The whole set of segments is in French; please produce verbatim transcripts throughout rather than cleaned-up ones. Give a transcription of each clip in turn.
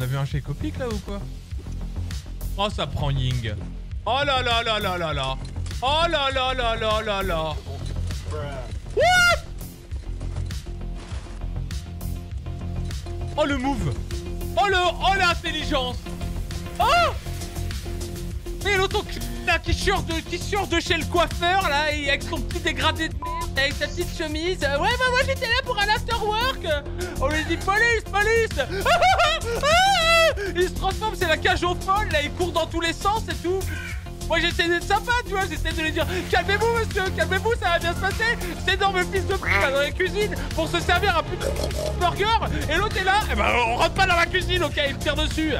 On a vu un chez Copic là ou quoi? Oh ça prend Ying. Oh là là là là là là. Oh là là là là là là. What? Oh le move. Oh le... Oh l'intelligence. Oh. Et l'autre là qui sort de... qui sort de chez le coiffeur là, et avec son petit dégradé de merde, avec sa petite chemise. Ouais bah moi j'étais là pour un after work. On lui dit police, police. Il se transforme, c'est la cage aux folles, là il court dans tous les sens et tout. Moi j'essaie d'être sympa, tu vois, j'essaie de lui dire calmez-vous monsieur, calmez-vous, ça va bien se passer. Cet énorme fils de pute dans la cuisine pour se servir un putain de burger. Et l'autre est là, et ben on rentre pas dans la cuisine, ok, il me tire dessus.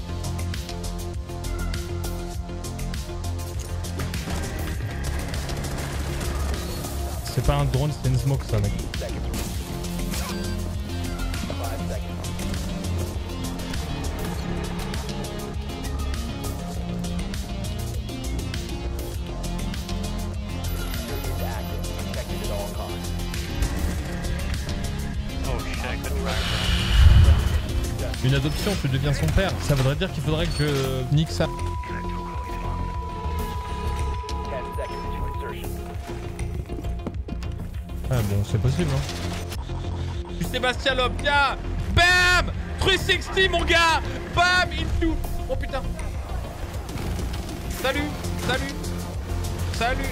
C'est pas un drone, c'est une smoke ça mec. Une adoption, tu deviens son père. Ça voudrait dire qu'il faudrait que je nique ça. Ah bon, c'est possible hein. Sébastien Loeb, viens. Bam trois cent soixante mon gars. Bam into. Oh putain. Salut, salut, salut.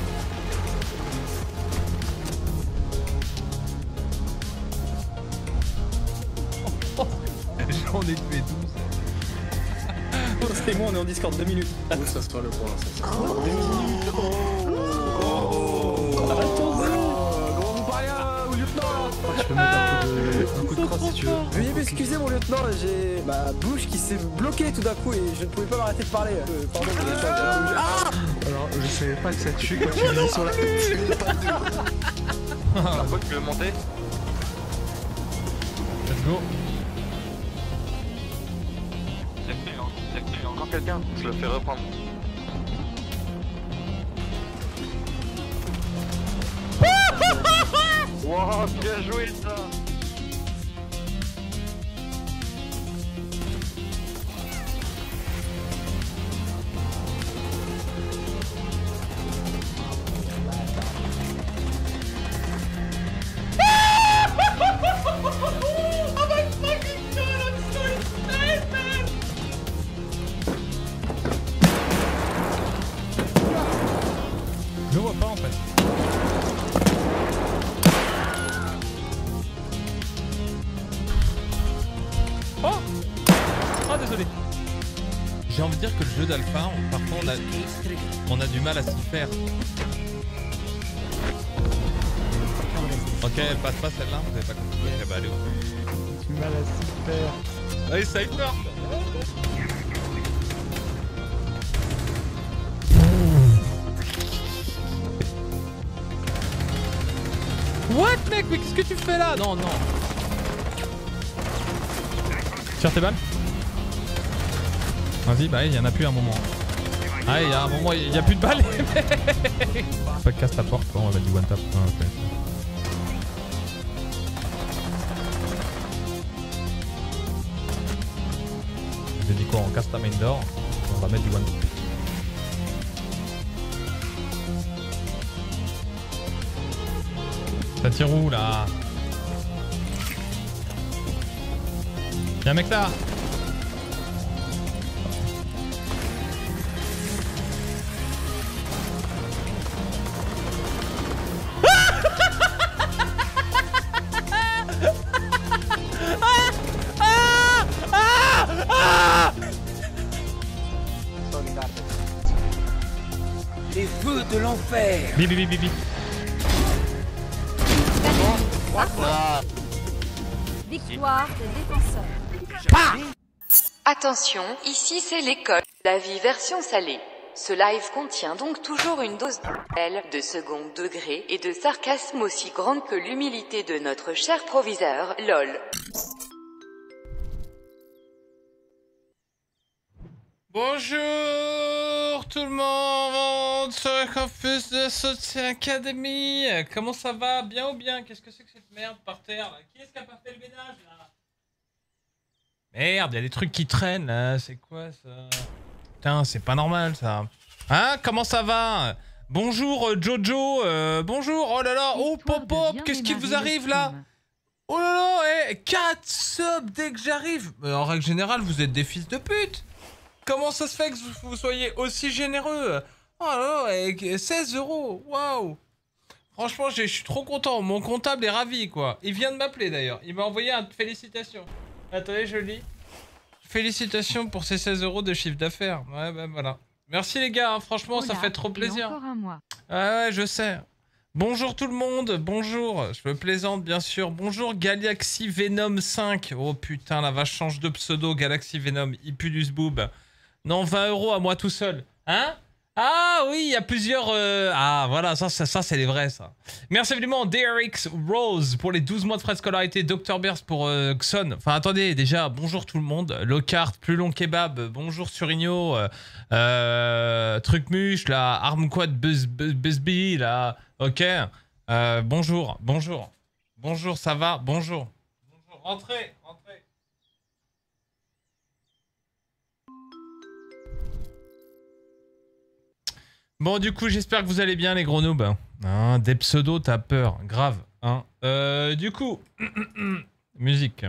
J'en ai tué douze. C'est moi, on est en Discord, deux minutes. Où ça se passe le point là, ça se deux minutes. Oh Comment vous parlez au lieutenant là? Tu peux mettre un coup de, un coup de crosse si tu veux. Veuillez m'excuser mon lieutenant, j'ai ma bouche qui s'est bloquée tout d'un coup et je ne pouvais pas m'arrêter de parler. Euh, pardon, mais j'ai ah Alors je savais pas que ça tue quand tu l'as mis sur la tête. Par contre tu veux monter? Let's go. Il y a encore quelqu'un, je le fais reprendre. Wow, bien joué ça. Je le vois pas en fait. Oh Oh désolé. J'ai envie de dire que le jeu d'alpha, parfois on a, on a du mal à s'y faire. Ok, elle passe pas celle-là, vous avez pas compris. Eh bah allez au du mal à s'y faire. Allez, sniper. What mec, mais qu'est-ce que tu fais là? Non, non. Tire tes balles. Vas-y, bah il y en a plus à un moment. Ah, il y a un moment, il y a plus de balles. Pas de casse ta porte, on va mettre du one tap. Ah, okay. J'ai dit quoi? On casse ta main door. On va mettre du one tap. Ça tire où là? Y'a un mec là. Les feux de l'enfer. Bibi bibi bibi. Victoire des défenseurs. Attention, ici c'est l'école. La vie version salée. Ce live contient donc toujours une dose de second degré et de sarcasme aussi grande que l'humilité de notre cher proviseur, lol. Bonjour tout le monde sur le campus de Soutien Academy. Comment ça va? Bien ou bien? Qu'est-ce que c'est que cette merde par terre là? Qui est-ce qui a pas fait le ménage là? Merde, il y a des trucs qui traînent là, c'est quoi ça? Putain, c'est pas normal ça. Hein, comment ça va? Bonjour euh, Jojo, euh, bonjour, oh là là, oh pop pop, qu'est-ce qui vous arrive là? Oh là là, eh, quatre subs dès que j'arrive. En règle générale, vous êtes des fils de pute. Comment ça se fait que vous, vous soyez aussi généreux? Oh là là, eh, seize euros, waouh. Franchement, je suis trop content, mon comptable est ravi quoi. Il vient de m'appeler d'ailleurs, il m'a envoyé une félicitation. Attendez, je lis. Félicitations pour ces seize euros de chiffre d'affaires. Ouais, ben voilà. Merci les gars, hein, franchement, Oula, ça fait trop plaisir. encore un mois. Ouais, ouais, je sais. Bonjour tout le monde, bonjour. Je me plaisante, bien sûr. Bonjour Galaxy Venom cinq. Oh putain, la vache change de pseudo, Galaxy Venom. Il pue du zboob. Non, vingt euros à moi tout seul. Hein? Ah oui, il y a plusieurs... Euh... Ah voilà, ça, ça, ça c'est les vrais, ça. Merci évidemment D R X Rose pour les douze mois de frais de scolarité. docteur Bears pour euh, Xon. Enfin attendez, déjà, bonjour tout le monde. Lockhart, plus long kebab. Bonjour Surigno. Euh, euh, Trucmuche, là. Armquad Buzz, Buzz, Buzzbee, là. Ok. Euh, bonjour, bonjour. Bonjour, ça va? Bonjour. Bonjour, rentrez, rentrez. Bon, du coup, j'espère que vous allez bien, les gros noobs. Hein, des pseudos, t'as peur. Grave. Hein. Euh, du coup, musique.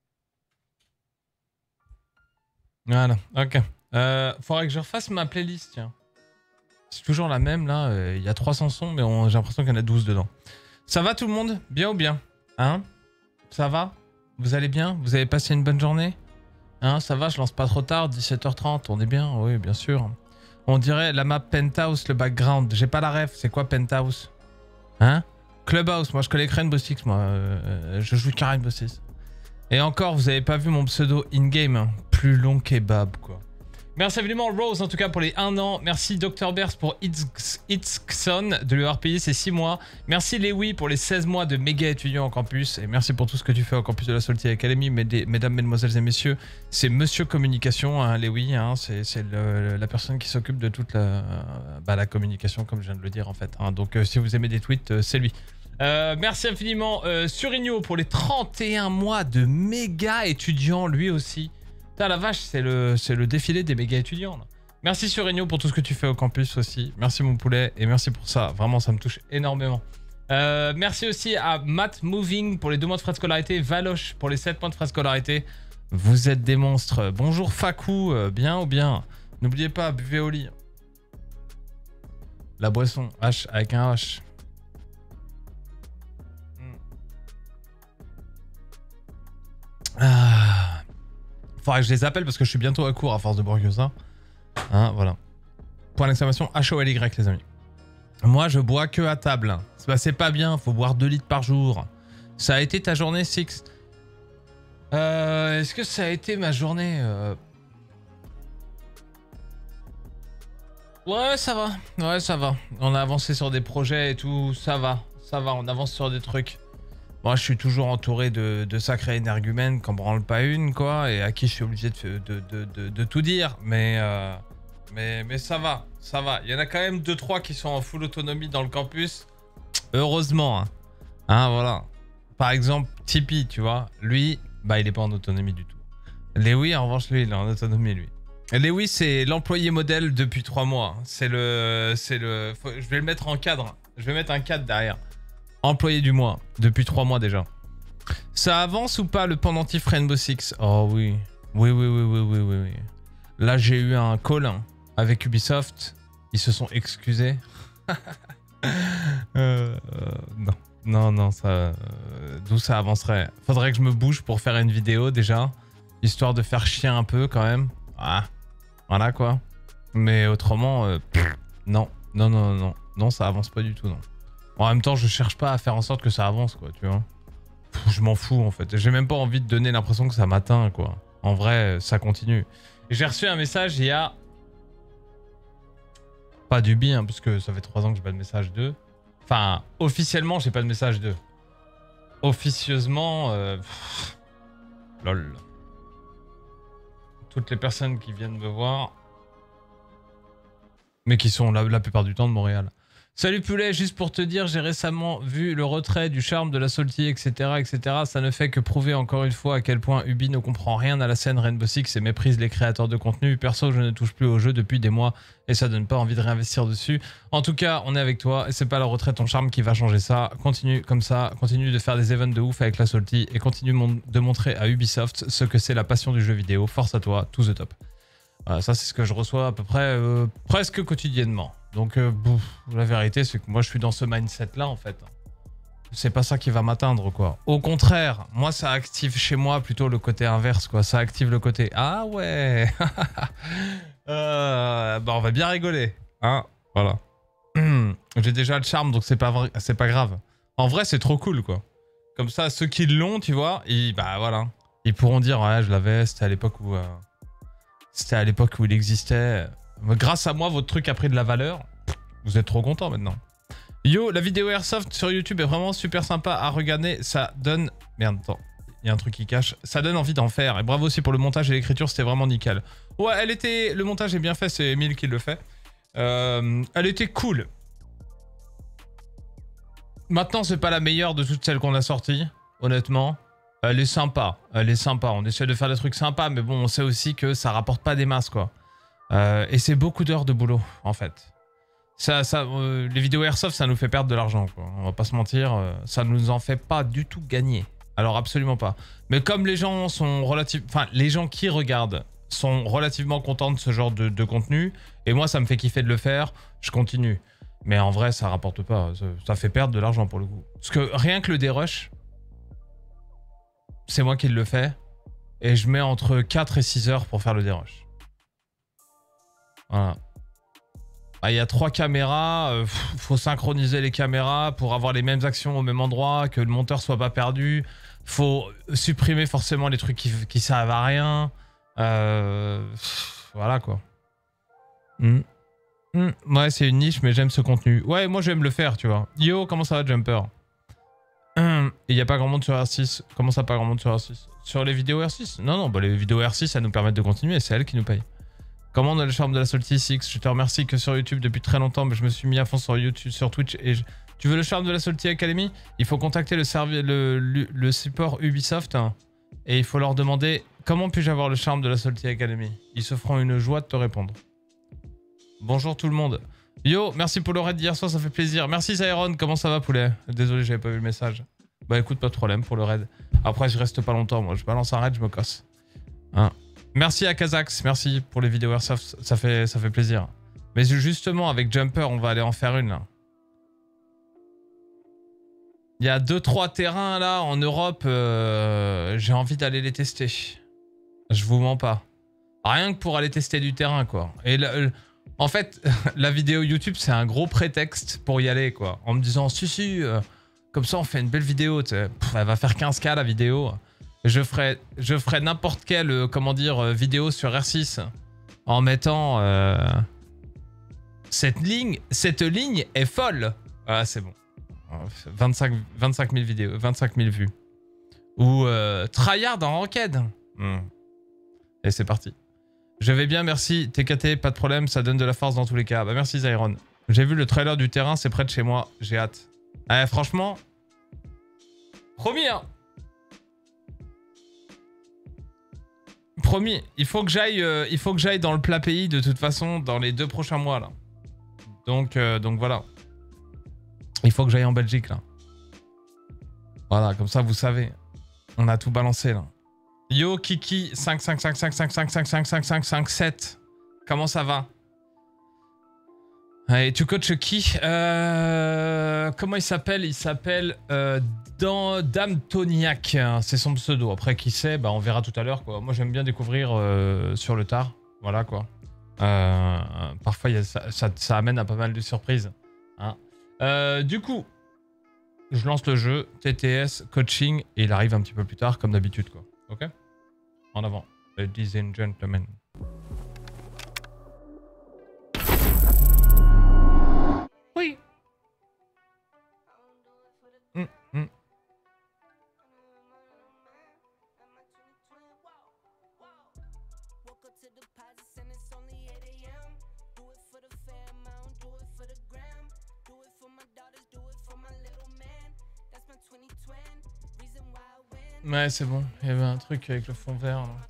Voilà, ok. Euh, faudrait que je refasse ma playlist, tiens. C'est toujours la même, là. Il euh, y a trois cents sons, mais on... j'ai l'impression qu'il y en a douze dedans. Ça va, tout le monde? Bien ou bien? Hein? Ça va? Vous allez bien? Vous avez passé une bonne journée? Hein, ça va, je lance pas trop tard, dix-sept heures trente, on est bien? Oui, bien sûr. On dirait la map Penthouse, le background. J'ai pas la ref, c'est quoi Penthouse? Hein? Clubhouse, moi je connais Rainbow Six, moi. Euh, je joue qu'à Rainbow Six. Et encore, vous avez pas vu mon pseudo in-game, hein. Plus long kebab, quoi. Merci évidemment Rose, en tout cas, pour les un an. Merci docteur Bears pour Itzxon de lui avoir payé ses six mois. Merci Lewy pour les seize mois de méga étudiant en campus. Et merci pour tout ce que tu fais au campus de la Salty Academy, mesdames, mesdemoiselles et messieurs. C'est Monsieur Communication, hein, Lewy. Hein, c'est la personne qui s'occupe de toute la, bah, la communication, comme je viens de le dire, en fait. Hein. Donc, euh, si vous aimez des tweets, euh, c'est lui. Euh, merci infiniment euh, Surigno pour les trente et un mois de méga étudiant, lui aussi. Putain, la vache, c'est le, le défilé des méga étudiants. Là. Merci Surigno pour tout ce que tu fais au campus aussi. Merci mon poulet et merci pour ça. Vraiment, ça me touche énormément. Euh, merci aussi à Matt Moving pour les deux mois de frais de scolarité. Valoche pour les sept mois de frais de scolarité. Vous êtes des monstres. Bonjour Fakou, euh, bien ou bien? N'oubliez pas, buvez au lit. La boisson, H avec un H. Mm. Ah... Faudrait que je les appelle parce que je suis bientôt à court à force de boire que ça. Hein, voilà. Point d'exclamation H O L Y, les amis. Moi, je bois que à table. Bah, c'est pas bien, faut boire deux litres par jour. Ça a été ta journée, Six? euh, Est-ce que ça a été ma journée euh... Ouais, ça va. Ouais, ça va. On a avancé sur des projets et tout. Ça va. Ça va, on avance sur des trucs. Moi, je suis toujours entouré de, de sacrés énergumènes qui en branlent pas une, quoi, et à qui je suis obligé de, de, de, de, de tout dire. Mais, euh, mais, mais ça va, ça va. Il y en a quand même deux trois qui sont en full autonomie dans le campus. Heureusement. Hein, hein voilà. Par exemple, Tipeee, tu vois, lui, bah, il est pas en autonomie du tout. Lewy, en revanche, lui, il est en autonomie, lui. Lewy, c'est l'employé modèle depuis trois mois. C'est le... c'est le. Faut, je vais le mettre en cadre. Je vais mettre un cadre derrière. Employé du mois, depuis trois mois déjà. Ça avance ou pas le pendentif Rainbow Six? Oh oui. Oui, oui, oui, oui, oui, oui, oui. Là, j'ai eu un call hein, avec Ubisoft. Ils se sont excusés. euh, euh, non, non, non, ça... Euh, d'où ça avancerait? Faudrait que je me bouge pour faire une vidéo déjà. Histoire de faire chier un peu quand même. Ah, voilà quoi. Mais autrement, euh, pff, non, non, non, non, non, ça avance pas du tout, non. En même temps, je cherche pas à faire en sorte que ça avance, quoi, tu vois. Pff, je m'en fous, en fait. J'ai même pas envie de donner l'impression que ça m'atteint, quoi. En vrai, ça continue. J'ai reçu un message il y a... Pas du bien, hein, parce que ça fait trois ans que j'ai pas de message d'eux. Enfin, officiellement, j'ai pas de message d'eux. Officieusement... Euh... Pff... Lol. Toutes les personnes qui viennent me voir... Mais qui sont la, la plupart du temps de Montréal. Salut Poulet, juste pour te dire, j'ai récemment vu le retrait du charme de la Salty, et cetera, et cetera. Ça ne fait que prouver encore une fois à quel point Ubi ne comprend rien à la scène Rainbow Six et méprise les créateurs de contenu. Perso, je ne touche plus au jeu depuis des mois et ça donne pas envie de réinvestir dessus. En tout cas, on est avec toi et c'est pas le retrait de ton charme qui va changer ça. Continue comme ça, continue de faire des events de ouf avec la Salty et continue mon de montrer à Ubisoft ce que c'est la passion du jeu vidéo. Force à toi, to the top. Voilà, ça c'est ce que je reçois à peu près euh, presque quotidiennement. Donc euh, bouf, la vérité c'est que moi je suis dans ce mindset là en fait. C'est pas ça qui va m'atteindre quoi. Au contraire, moi ça active chez moi plutôt le côté inverse quoi. Ça active le côté ah ouais. euh, bah on va bien rigoler. Hein, voilà. J'ai déjà le charme donc c'est pas vrai, c'est pas grave. En vrai c'est trop cool quoi. Comme ça ceux qui l'ont tu vois, ils, bah voilà. Ils pourront dire ouais je l'avais, c'était à l'époque où... Euh, c'était à l'époque où il existait. Grâce à moi, votre truc a pris de la valeur. Vous êtes trop content maintenant. Yo, la vidéo Airsoft sur YouTube est vraiment super sympa à regarder. Ça donne... Merde, attends. Il y a un truc qui cache. Ça donne envie d'en faire. Et bravo aussi pour le montage et l'écriture, c'était vraiment nickel. Ouais, elle était... Le montage est bien fait, c'est Emile qui le fait. Euh... Elle était cool. Maintenant, c'est pas la meilleure de toutes celles qu'on a sorties, honnêtement. Elle est sympa, elle est sympa. On essaie de faire des trucs sympas, mais bon, on sait aussi que ça rapporte pas des masses, quoi. Euh, et c'est beaucoup d'heures de boulot, en fait. Ça, ça, euh, les vidéos Airsoft, ça nous fait perdre de l'argent, quoi. On va pas se mentir, euh, ça nous en fait pas du tout gagner. Alors, absolument pas. Mais comme les gens sont relativement... Enfin, les gens qui regardent sont relativement contents de ce genre de, de contenu, et moi, ça me fait kiffer de le faire, je continue. Mais en vrai, ça rapporte pas. Ça, ça fait perdre de l'argent, pour le coup. Parce que rien que le dérush... C'est moi qui le fais. Et je mets entre quatre et six heures pour faire le dérush. Voilà. Ah, il y a trois caméras. Euh, faut synchroniser les caméras pour avoir les mêmes actions au même endroit. Que le monteur soit pas perdu. Faut supprimer forcément les trucs qui, qui servent à rien. Euh, voilà quoi. Mm. Mm. Ouais, c'est une niche, mais j'aime ce contenu. Ouais, moi j'aime le faire, tu vois. Yo, comment ça va, Jumper? Il n'y a pas grand monde sur R six. Comment ça, pas grand monde sur R six? Sur les vidéos R six? Non, non, bah les vidéos R six, ça nous permettent de continuer et c'est elles qui nous payent. Comment on a le charme de la Salty six? Je te remercie que sur YouTube depuis très longtemps, mais je me suis mis à fond sur YouTube, sur Twitch. Et je... Tu veux le charme de la Salty Academy? Il faut contacter le, servi... le, le, le support Ubisoft hein, et il faut leur demander comment puis-je avoir le charme de la Salty Academy. Ils se feront une joie de te répondre. Bonjour tout le monde. Yo, merci pour le raid d'hier soir, ça fait plaisir. Merci Zyron, comment ça va poulet? Désolé, j'avais pas vu le message. Bah écoute, pas de problème pour le raid. Après, je reste pas longtemps, moi. Je balance un raid, je me casse. Hein. Merci à Kazax, merci pour les vidéos Airsoft, ça fait, ça fait plaisir. Mais justement, avec Jumper, on va aller en faire une, là. Il y a deux trois terrains, là, en Europe, euh, j'ai envie d'aller les tester. Je vous mens pas. Rien que pour aller tester du terrain, quoi. Et le... En fait, la vidéo YouTube, c'est un gros prétexte pour y aller, quoi. En me disant, si, si, euh, comme ça, on fait une belle vidéo, tu sais. Pff, elle va faire quinze K, la vidéo. Je ferai, je ferai n'importe quelle, euh, comment dire, euh, vidéo sur R six en mettant... Euh, cette ligne, cette ligne est folle. Ah, c'est bon. vingt-cinq mille vidéos, vingt-cinq mille vues. Ou euh, tryhard en ranked. Hmm. Et c'est parti. Je vais bien, merci. T K T, pas de problème, ça donne de la force dans tous les cas. Bah merci Zyron. J'ai vu le trailer du terrain, c'est près de chez moi. J'ai hâte. Eh, franchement... Promis, hein. Promis, il faut que j'aille euh, il faut que j'aille dans le plat pays de toute façon dans les deux prochains mois, là. Donc, euh, donc voilà. Il faut que j'aille en Belgique, là. Voilà, comme ça, vous savez. On a tout balancé, là. Yo Kiki cinq cinq cinq cinq cinq cinq cinq cinq cinq cinq cinq sept. Comment ça va? Et tu coaches qui? euh, Comment il s'appelle? Il s'appelle euh, Dame Toniac. C'est son pseudo. Après qui sait, bah, on verra tout à l'heure quoi. Moi j'aime bien découvrir euh, sur le tard. Voilà quoi. Euh, parfois y a, ça, ça, ça amène à pas mal de surprises. Hein. Euh, du coup, je lance le jeu. T T S, coaching. Et il arrive un petit peu plus tard comme d'habitude quoi. Ok? En avant, ladies and gentlemen. Oui. Mm, mm. Ouais, c'est bon. Il y avait un truc avec le fond vert. Là.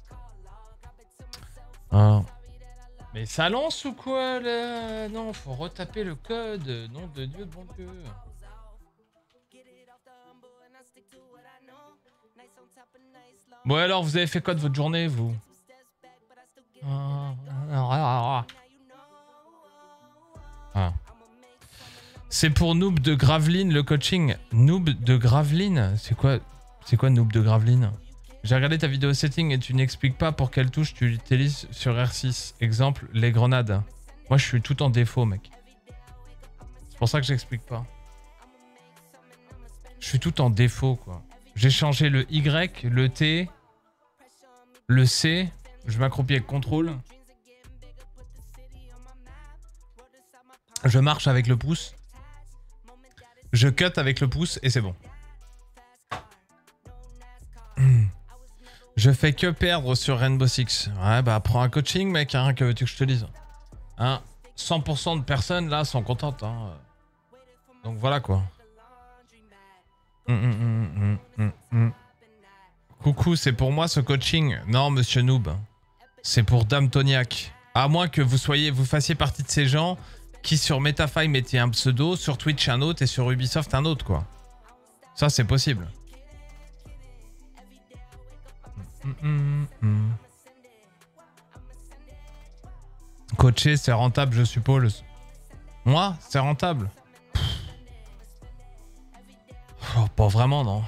Ah. Mais ça lance ou quoi là? Non, faut retaper le code. Nom de Dieu, de bon Dieu. Bon alors, vous avez fait quoi de votre journée, vous? Ah. C'est pour Noob de Graveline le coaching. Noob de Graveline? C'est quoi? C'est quoi Noob de Graveline? J'ai regardé ta vidéo setting et tu n'expliques pas pour quelle touche tu l'utilises sur R six. Exemple, les grenades. Moi, je suis tout en défaut, mec. C'est pour ça que j'explique pas. Je suis tout en défaut, quoi. J'ai changé le Y, le T, le C. Je m'accroupis avec contrôle. Je marche avec le pouce. Je cut avec le pouce et c'est bon. Je fais que perdre sur Rainbow Six. Ouais, bah prends un coaching, mec, hein, que veux-tu que je te dise. Hein, cent pour cent de personnes, là, sont contentes. Hein. Donc voilà, quoi. Mm, mm, mm, mm, mm, mm. Coucou, c'est pour moi ce coaching. Non, monsieur Noob. C'est pour Dame Toniac. À moins que vous soyez, vous fassiez partie de ces gens qui sur Metafy mettaient un pseudo, sur Twitch un autre et sur Ubisoft un autre, quoi. Ça, c'est possible. Mm, mm, mm. Coacher, c'est rentable, je suppose. Moi, c'est rentable. Oh, pas vraiment, non.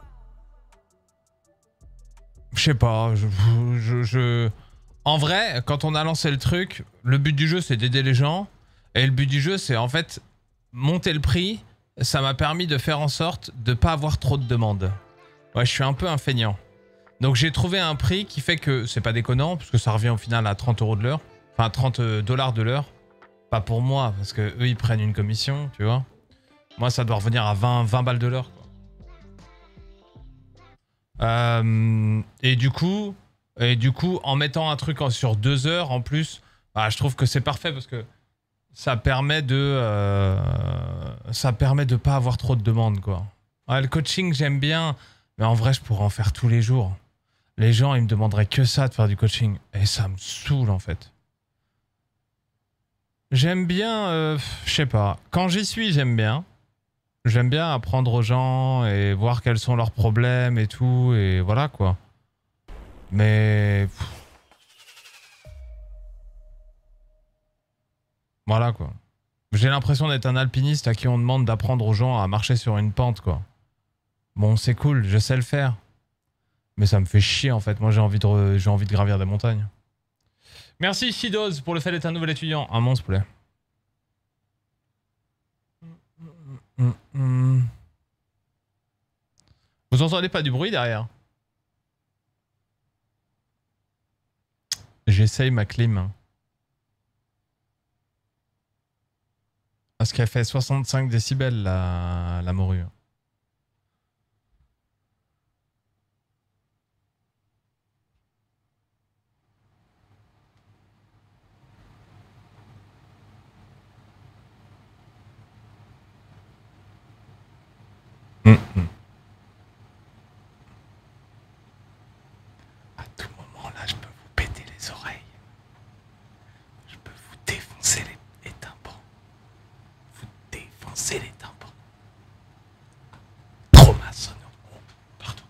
Je sais pas. Je, je, je... En vrai, quand on a lancé le truc, le but du jeu, c'est d'aider les gens. Et le but du jeu, c'est en fait monter le prix. Ça m'a permis de faire en sorte de pas avoir trop de demandes. Ouais, je suis un peu un feignant. Donc j'ai trouvé un prix qui fait que c'est pas déconnant, parce que ça revient au final à trente euros de l'heure. Enfin, trente dollars de l'heure. Pas pour moi, parce que eux ils prennent une commission, tu vois. Moi, ça doit revenir à vingt, vingt balles de l'heure. Euh, et du coup, et du coup, en mettant un truc sur deux heures en plus, bah, je trouve que c'est parfait parce que ça permet de, euh, ça permet de pas avoir trop de demandes, quoi. Ouais, le coaching, j'aime bien, mais en vrai, je pourrais en faire tous les jours. Les gens, ils me demanderaient que ça de faire du coaching, et ça me saoule en fait. J'aime bien, euh, je sais pas. Quand j'y suis, j'aime bien. J'aime bien apprendre aux gens et voir quels sont leurs problèmes et tout, et voilà quoi. Mais... Voilà quoi. J'ai l'impression d'être un alpiniste à qui on demande d'apprendre aux gens à marcher sur une pente, quoi. Bon, c'est cool, je sais le faire. Mais ça me fait chier en fait. Moi, j'ai envie de, j'ai envie de gravir des montagnes. Merci Shidoz pour le fait d'être un nouvel étudiant. Un monstre, plaît. Mm, mm. Vous entendez pas du bruit derrière? J'essaye ma clim. Parce qu'elle fait soixante-cinq décibels la, la morue. Mmh, mmh. À tout moment, là, je peux vous péter les oreilles. Je peux vous défoncer les, les tympans. Vous défoncer les tympans. Trauma sonore. Oh, pardon.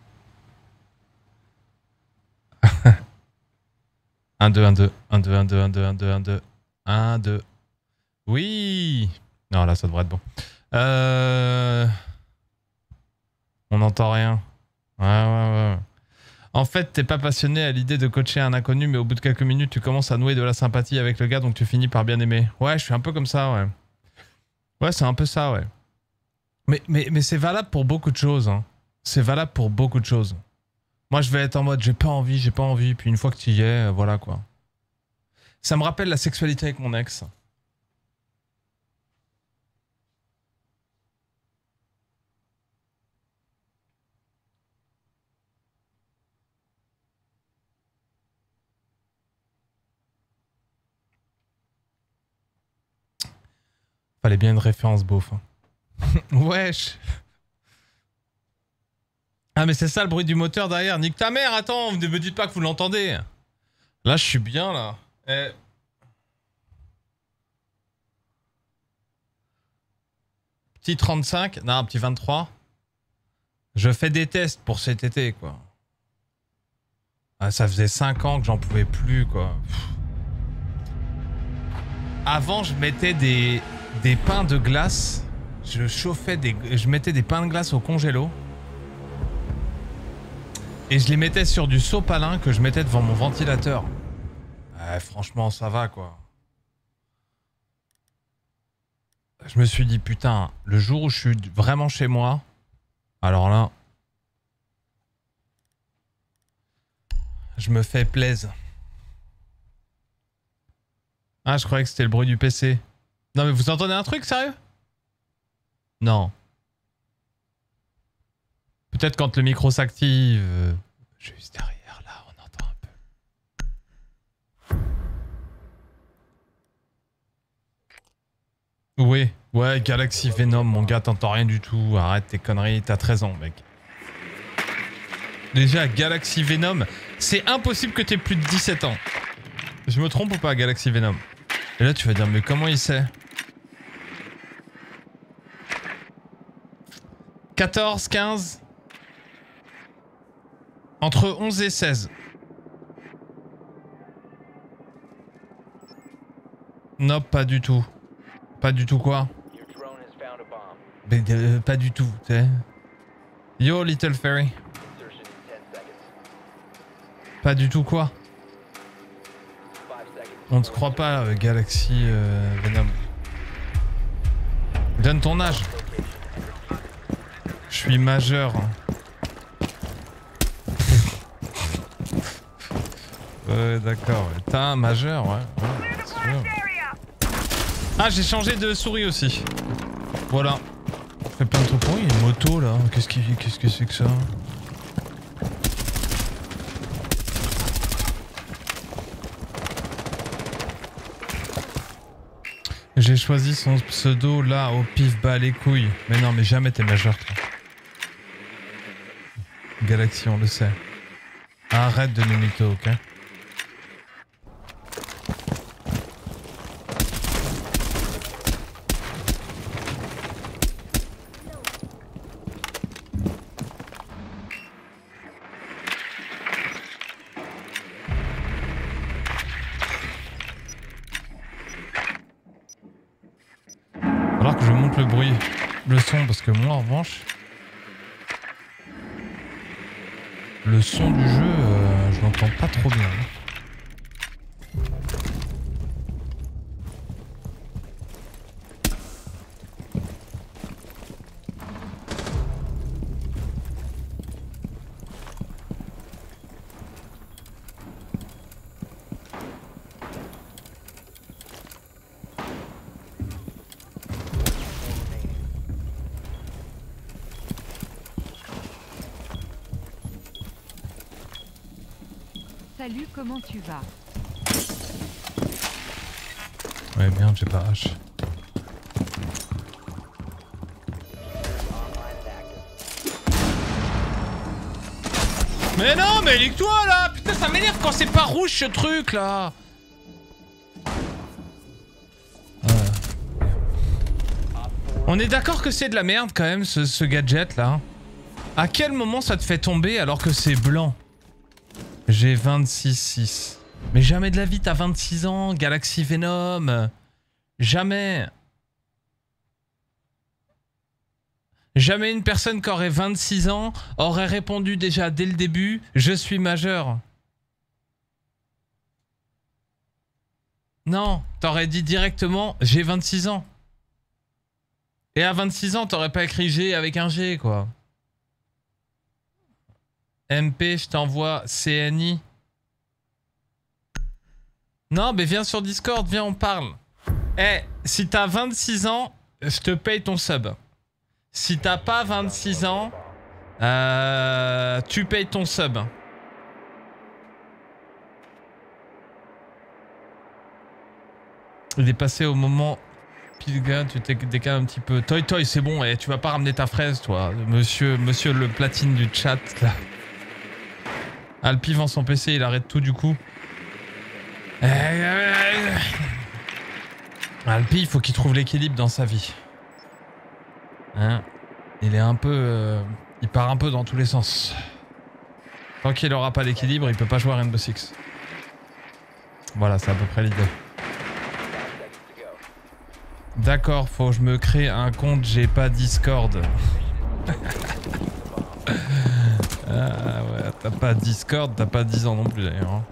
un, deux, un, deux. un, deux, un, deux, un, deux, un, deux, un, deux. un, deux. Oui. Non, là, ça devrait être bon. Euh... On n'entend rien. Ouais, ouais, ouais. En fait, t'es pas passionné à l'idée de coacher un inconnu, mais au bout de quelques minutes, tu commences à nouer de la sympathie avec le gars, donc tu finis par bien aimer. Ouais, je suis un peu comme ça, ouais. Ouais, c'est un peu ça, ouais. Mais, mais, mais c'est valable pour beaucoup de choses, hein. C'est valable pour beaucoup de choses. Moi, je vais être en mode, j'ai pas envie, j'ai pas envie, puis une fois que tu y es, voilà, quoi. Ça me rappelle la sexualité avec mon ex. Fallait bien une référence beauf. Hein. Wesh. Ah mais c'est ça le bruit du moteur derrière. Nique ta mère, attends, ne me dites pas que vous l'entendez. Là je suis bien là. Eh. Petit trente-cinq, non, petit vingt-trois. Je fais des tests pour cet été quoi. Ah, ça faisait cinq ans que j'en pouvais plus quoi. Pff. Avant je mettais des, des pains de glace. Je chauffais des... Je mettais des pains de glace au congélo. Et je les mettais sur du sopalin que je mettais devant mon ventilateur. Ouais, franchement, ça va, quoi. Je me suis dit, putain, le jour où je suis vraiment chez moi, alors là, je me fais plaisir. Ah, je croyais que c'était le bruit du P C. Non, mais vous entendez un truc, sérieux ? Non. Peut-être quand le micro s'active. Euh, juste derrière, là, on entend un peu. Oui, ouais, Galaxy Venom, mon gars, t'entends rien du tout. Arrête tes conneries, t'as treize ans, mec. Déjà, Galaxy Venom, c'est impossible que t'aies plus de dix-sept ans. Je me trompe ou pas, Galaxy Venom? Et là, tu vas dire, mais comment il sait? quatorze, quinze. Entre onze et seize. Non, pas du tout. Pas du tout quoi? Mais euh, pas du tout, tu sais. Yo, Little Fairy. Pas du tout quoi? On te croit pas, euh, Galaxy euh, Venom. Donne ton âge. Je suis majeur. Ouais, d'accord. Ouais. T'as un majeur, ouais. Ouais, c'est sûr. Ah, j'ai changé de souris aussi. Voilà. On fait plein de trucs. Oh, il y a une moto là. Qu'est-ce qui... Qu'est-ce que c'est que ça? J'ai choisi son pseudo là au pif bas les couilles. Mais non, mais jamais t'es majeur toi. Galaxy, on le sait. Arrête de nous mytho, ok? Alors que je monte le bruit, le son, parce que moi en revanche... Le son du jeu, euh, je l'entends pas trop bien. Salut, comment tu vas? Ouais, merde, j'ai pas H. Mais non, mais lis-toi là! Putain, ça m'énerve quand c'est pas rouge ce truc là! Euh. On est d'accord que c'est de la merde quand même ce, ce gadget là. À quel moment ça te fait tomber alors que c'est blanc? J'ai vingt-six six. Mais jamais de la vie, t'as vingt-six ans, Galaxy Venom. Jamais. Jamais une personne qui aurait vingt-six ans aurait répondu déjà dès le début « Je suis majeur ». Non, t'aurais dit directement « J'ai vingt-six ans ». Et à vingt-six ans, t'aurais pas écrit G avec un G, quoi. M P, je t'envoie C N I. Non, mais viens sur Discord, viens, on parle. Eh, hey, si t'as vingt-six ans, je te paye ton sub. Si t'as pas vingt-six ans, euh, tu payes ton sub. Il est passé au moment Pilga, tu t'es décales un petit peu. Toy Toy, c'est bon, eh, tu vas pas ramener ta fraise, toi. Monsieur, monsieur le platine du chat, là. Alpi vend son P C, il arrête tout du coup. Alpi, il faut qu'il trouve l'équilibre dans sa vie. Hein? Il est un peu... Euh, il part un peu dans tous les sens. Tant qu'il aura pas l'équilibre, il peut pas jouer à Rainbow Six. Voilà, c'est à peu près l'idée. D'accord, faut que je me crée un compte, j'ai pas Discord. Ah ouais, t'as pas Discord, t'as pas dix ans non plus d'ailleurs. Hein.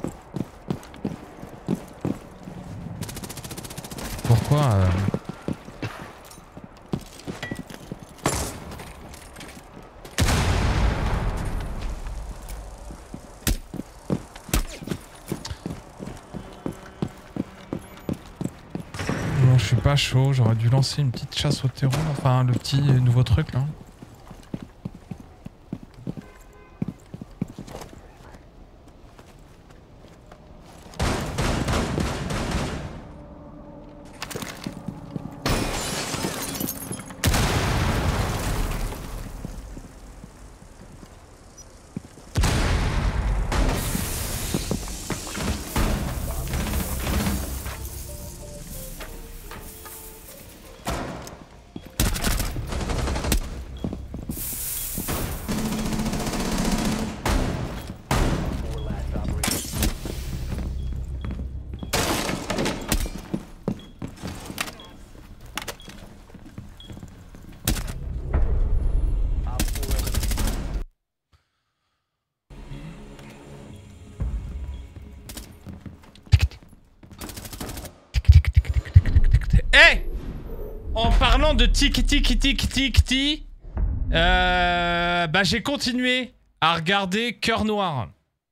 Pourquoi euh... Non, je suis pas chaud, j'aurais dû lancer une petite chasse au terreau, enfin le petit nouveau truc là. De tic tic tic tic tic, euh, bah j'ai continué à regarder Cœur Noir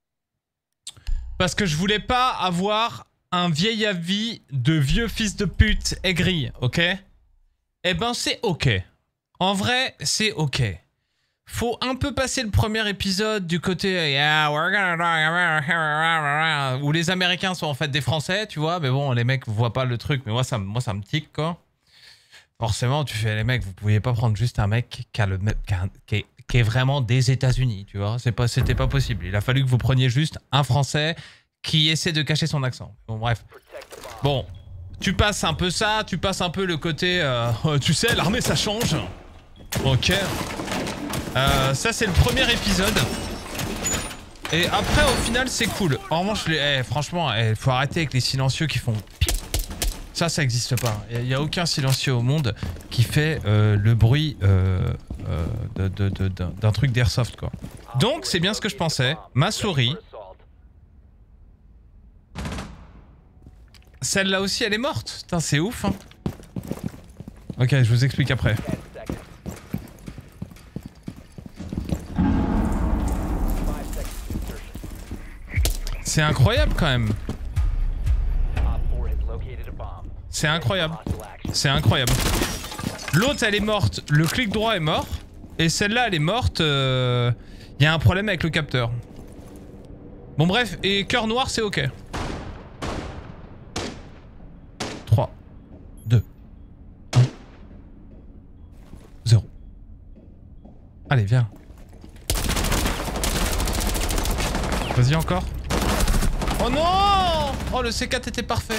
parce que je voulais pas avoir un vieil avis de vieux fils de pute aigri, ok? Eh ben c'est ok. En vrai, c'est ok. Faut un peu passer le premier épisode du côté yeah, we're gonna... où les Américains sont en fait des Français, tu vois, mais bon, les mecs voient pas le truc, mais moi ça, moi ça me tique quoi. Forcément, tu fais les mecs, vous pouviez pas prendre juste un mec qui, a le, qui, a, qui, est, qui est vraiment des États-Unis, tu vois. C'est pas, c'était pas possible. Il a fallu que vous preniez juste un Français qui essaie de cacher son accent. Bon, bref. Bon, tu passes un peu ça, tu passes un peu le côté, euh, tu sais, l'armée ça change. Ok. Euh, ça c'est le premier épisode. Et après, au final, c'est cool. En revanche, les, eh, franchement, il eh, faut arrêter avec les silencieux qui font. Ça, ça n'existe pas. Il n'y a aucun silencieux au monde qui fait euh, le bruit euh, euh, de, de, de, de, d'un truc d'airsoft, quoi. Donc, c'est bien ce que je pensais. Ma souris. Celle-là aussi, elle est morte. Putain, c'est ouf, hein. Ok, je vous explique après. C'est incroyable, quand même. C'est incroyable. C'est incroyable. L'autre, elle est morte. Le clic droit est mort. Et celle-là, elle est morte. Il euh... y a un problème avec le capteur. Bon, bref. Et Cœur Noir, c'est ok. trois, deux, un, zéro. Allez, viens. Vas-y, encore. Oh non! Oh, le C quatre était parfait.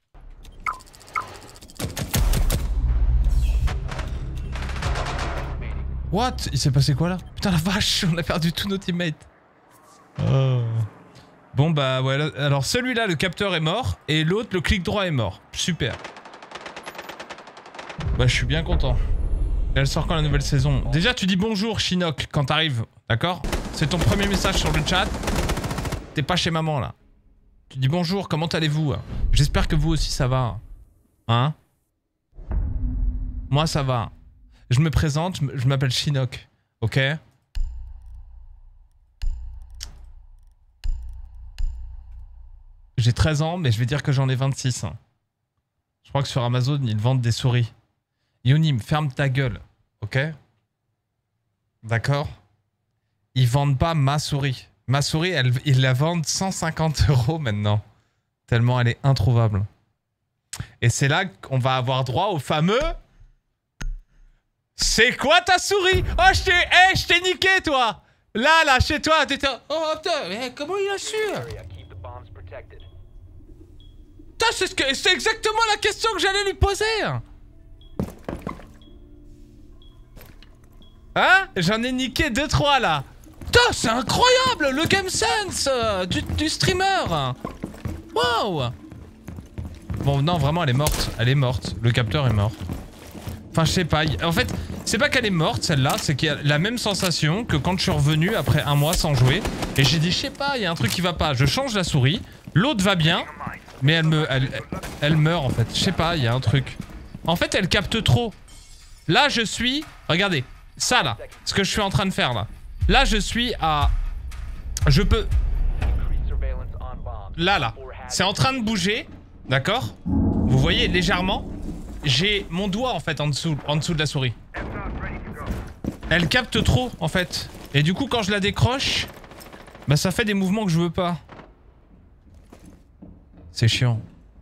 What? Il s'est passé quoi là? Putain la vache, on a perdu tous nos teammates. Oh. Bon bah ouais, alors celui-là le capteur est mort et l'autre le clic droit est mort. Super. Bah je suis bien content. Et elle sort quand la nouvelle saison? Déjà tu dis bonjour Chinook quand t'arrives, d'accord? C'est ton premier message sur le chat. T'es pas chez maman là. Tu dis bonjour, comment allez-vous? J'espère que vous aussi ça va. Hein? Moi ça va. Je me présente, je m'appelle Chinook, ok? J'ai treize ans, mais je vais dire que j'en ai vingt-six. Je crois que sur Amazon, ils vendent des souris. Yonim, ferme ta gueule, ok? D'accord? Ils vendent pas ma souris. Ma souris, elle, ils la vendent cent cinquante euros maintenant. Tellement elle est introuvable. Et c'est là qu'on va avoir droit au fameux... C'est quoi ta souris? Oh, je t'ai hey, je t'ai niqué, toi. Là, là, chez toi, t'étais... Oh, putain, mais comment il a su? Putain, c'est ce que... c'est exactement la question que j'allais lui poser. Hein? J'en ai niqué deux trois, là. Putain, c'est incroyable, le game sense euh, du, du streamer. Wow. Bon, non, vraiment, elle est morte. Elle est morte. Le capteur est mort. Enfin, je sais pas. En fait, c'est pas qu'elle est morte, celle-là. C'est qu'il y a la même sensation que quand je suis revenu après un mois sans jouer. Et j'ai dit, je sais pas, il y a un truc qui va pas. Je change la souris. L'autre va bien. Mais elle me... Elle, elle meurt, en fait. Je sais pas, il y a un truc. En fait, elle capte trop. Là, je suis... Regardez. Ça, là. Ce que je suis en train de faire, là. Là, je suis à... Je peux... Là, là. C'est en train de bouger. D'accord? Vous voyez, légèrement. J'ai mon doigt, en fait, en dessous, en dessous de la souris. Elle capte trop, en fait. Et du coup, quand je la décroche, bah ça fait des mouvements que je veux pas. C'est chiant.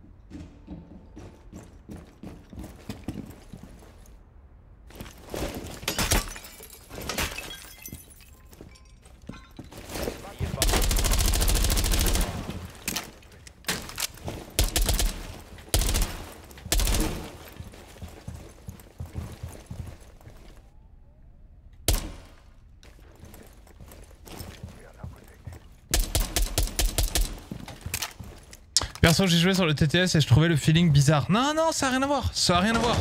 Perso, j'ai joué sur le T T S et je trouvais le feeling bizarre. Non, non, ça a rien à voir. Ça a rien à voir.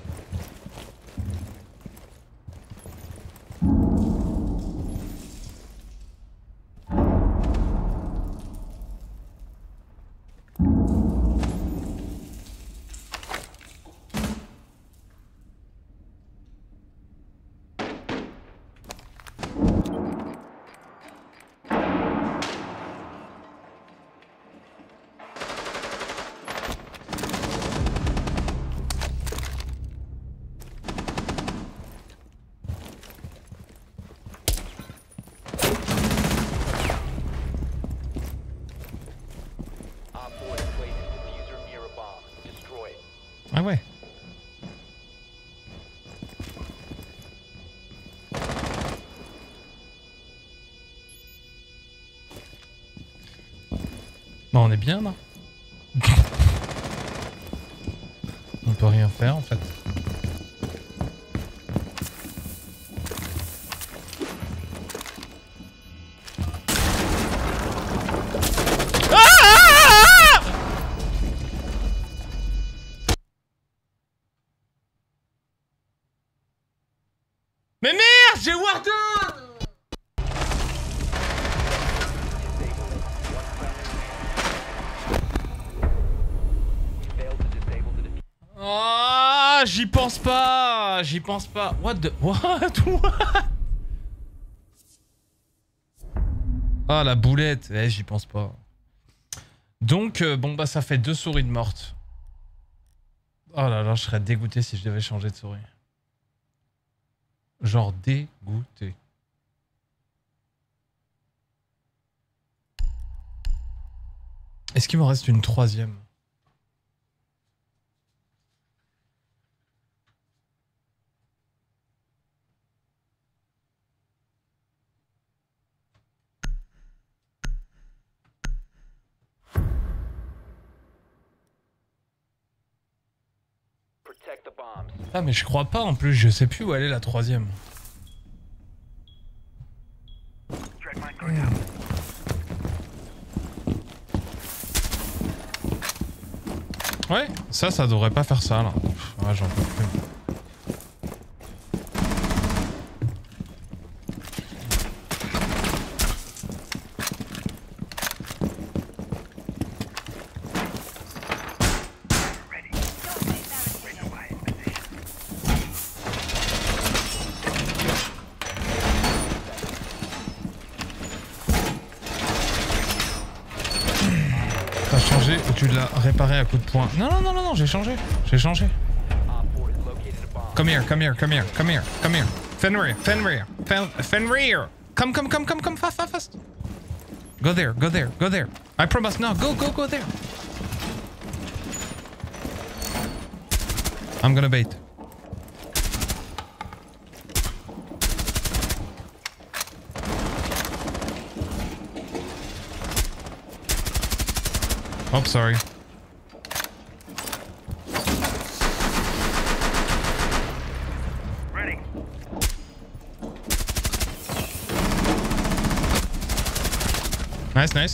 Ah ouais. Bon, on est bien là. On peut rien faire en fait. Mais merde, j'ai Warden! Oh, j'y pense pas, j'y pense pas. What the... What? What? Ah, la boulette. Eh, j'y pense pas. Donc, euh, bon, bah, ça fait deux souris de mortes. Oh là là, je serais dégoûté si je devais changer de souris. Genre dégoûté. Est-ce qu'il m'en reste une troisième? Ah mais je crois pas en plus, je sais plus où elle est la troisième. Ouais, ça, ça devrait pas faire ça là. Ouais, j'en peux plus. Tu l'as réparé à coup de poing. Non, non, non, non, non, j'ai changé. J'ai changé. Come here, come here, come here, come here, come here. Fenrir, Fenrir, Fen Fenrir. Come, come, come, come, come, fast, fast, fast. Go there, go there, go there. I promise, no, go, go, go there. I'm gonna bait. Oh, sorry. Ready. Nice, nice.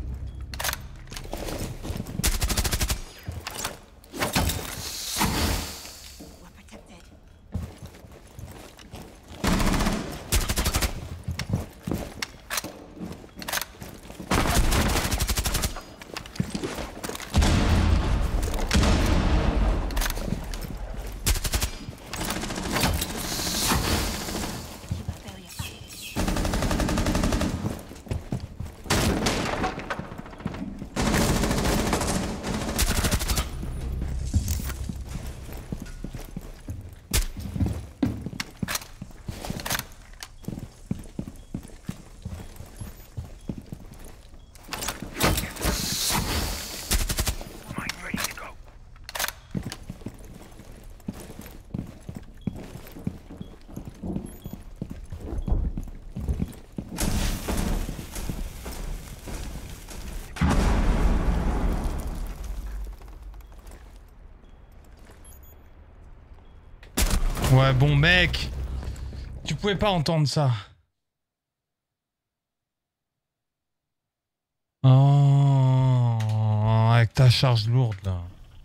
Ouais, bon mec, tu pouvais pas entendre ça. Oh, avec ta charge lourde là.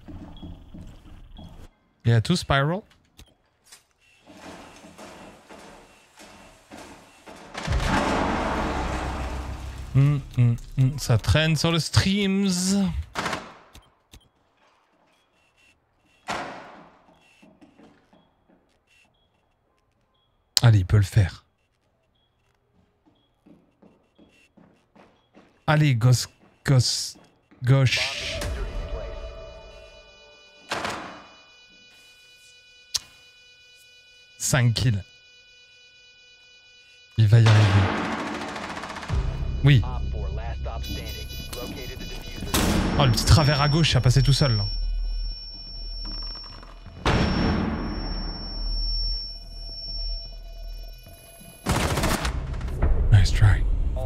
Il y a tout Spiral. Mm, mm, mm, ça traîne sur le streams. Allez, il peut le faire. Allez, gosse, gosse, gauche. cinq kills. Il va y arriver. Oui. Oh, le petit travers à gauche, ça a passé tout seul là. Nice try.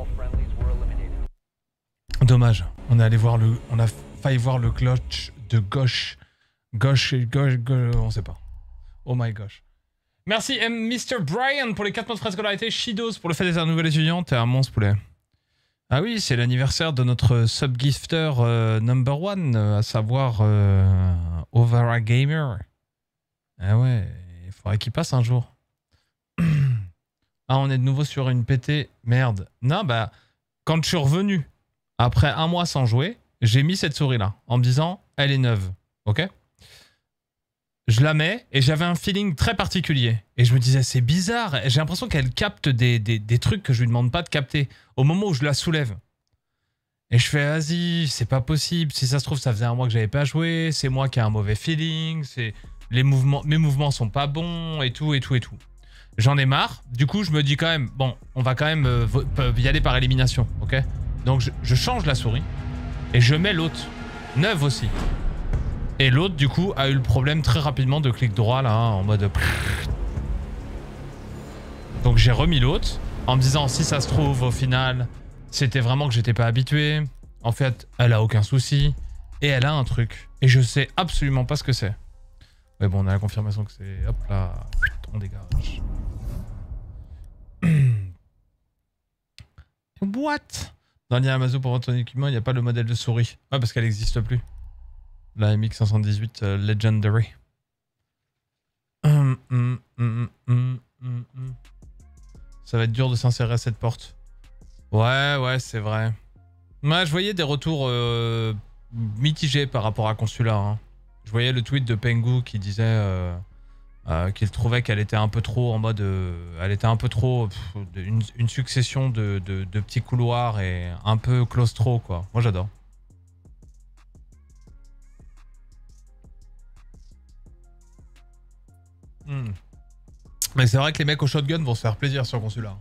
Dommage, on est allé voir le, on a failli voir le clutch de gauche, gauche, gauche, gauche, on sait pas. Oh my gosh. Merci M. mister Brian pour les quatre mois de frais de scolarité, Shidos pour le fait d'être un nouvel étudiant, t'es un monstre poulet. Ah oui, c'est l'anniversaire de notre sub-gifter euh, number one, euh, à savoir euh, Overa Gamer. Ah ouais, il faudrait qu'il passe un jour. Ah, on est de nouveau sur une P T. Merde. Non, bah, quand je suis revenu, après un mois sans jouer, j'ai mis cette souris-là, en me disant, elle est neuve, ok? Je la mets, et j'avais un feeling très particulier. Et je me disais, c'est bizarre, j'ai l'impression qu'elle capte des, des, des trucs que je lui demande pas de capter, au moment où je la soulève. Et je fais, vas-y, c'est pas possible, si ça se trouve, ça faisait un mois que j'avais pas joué, c'est moi qui ai un mauvais feeling, c'est les mouvements, mes mouvements sont pas bons, et tout, et tout, et tout. J'en ai marre, du coup, je me dis quand même, bon, on va quand même euh, y aller par élimination, ok? Donc, je, je change la souris, et je mets l'autre, neuve aussi. Et l'autre, du coup, a eu le problème très rapidement de clic droit, là, hein, en mode... Donc, j'ai remis l'autre, en me disant, si ça se trouve, au final, c'était vraiment que j'étais pas habitué. En fait, elle a aucun souci, et elle a un truc. Et je sais absolument pas ce que c'est. Mais bon, on a la confirmation que c'est... Hop là, on dégage. What? Dans l'Yamazo pour votre équipement, il n'y a pas le modèle de souris. Ah, parce qu'elle n'existe plus. La M X cinq cent dix-huit uh, Legendary. Hum, hum, hum, hum, hum, hum. Ça va être dur de s'insérer à cette porte. Ouais, ouais, c'est vrai. Moi, je voyais des retours euh, mitigés par rapport à Consulat. Hein. Je voyais le tweet de Pengu qui disait euh, euh, qu'il trouvait qu'elle était un peu trop en mode... Euh, elle était un peu trop... Pff, une, une succession de, de, de petits couloirs et un peu claustro, quoi. Moi, j'adore. Hmm. Mais c'est vrai que les mecs au shotgun vont se faire plaisir sur Consulat.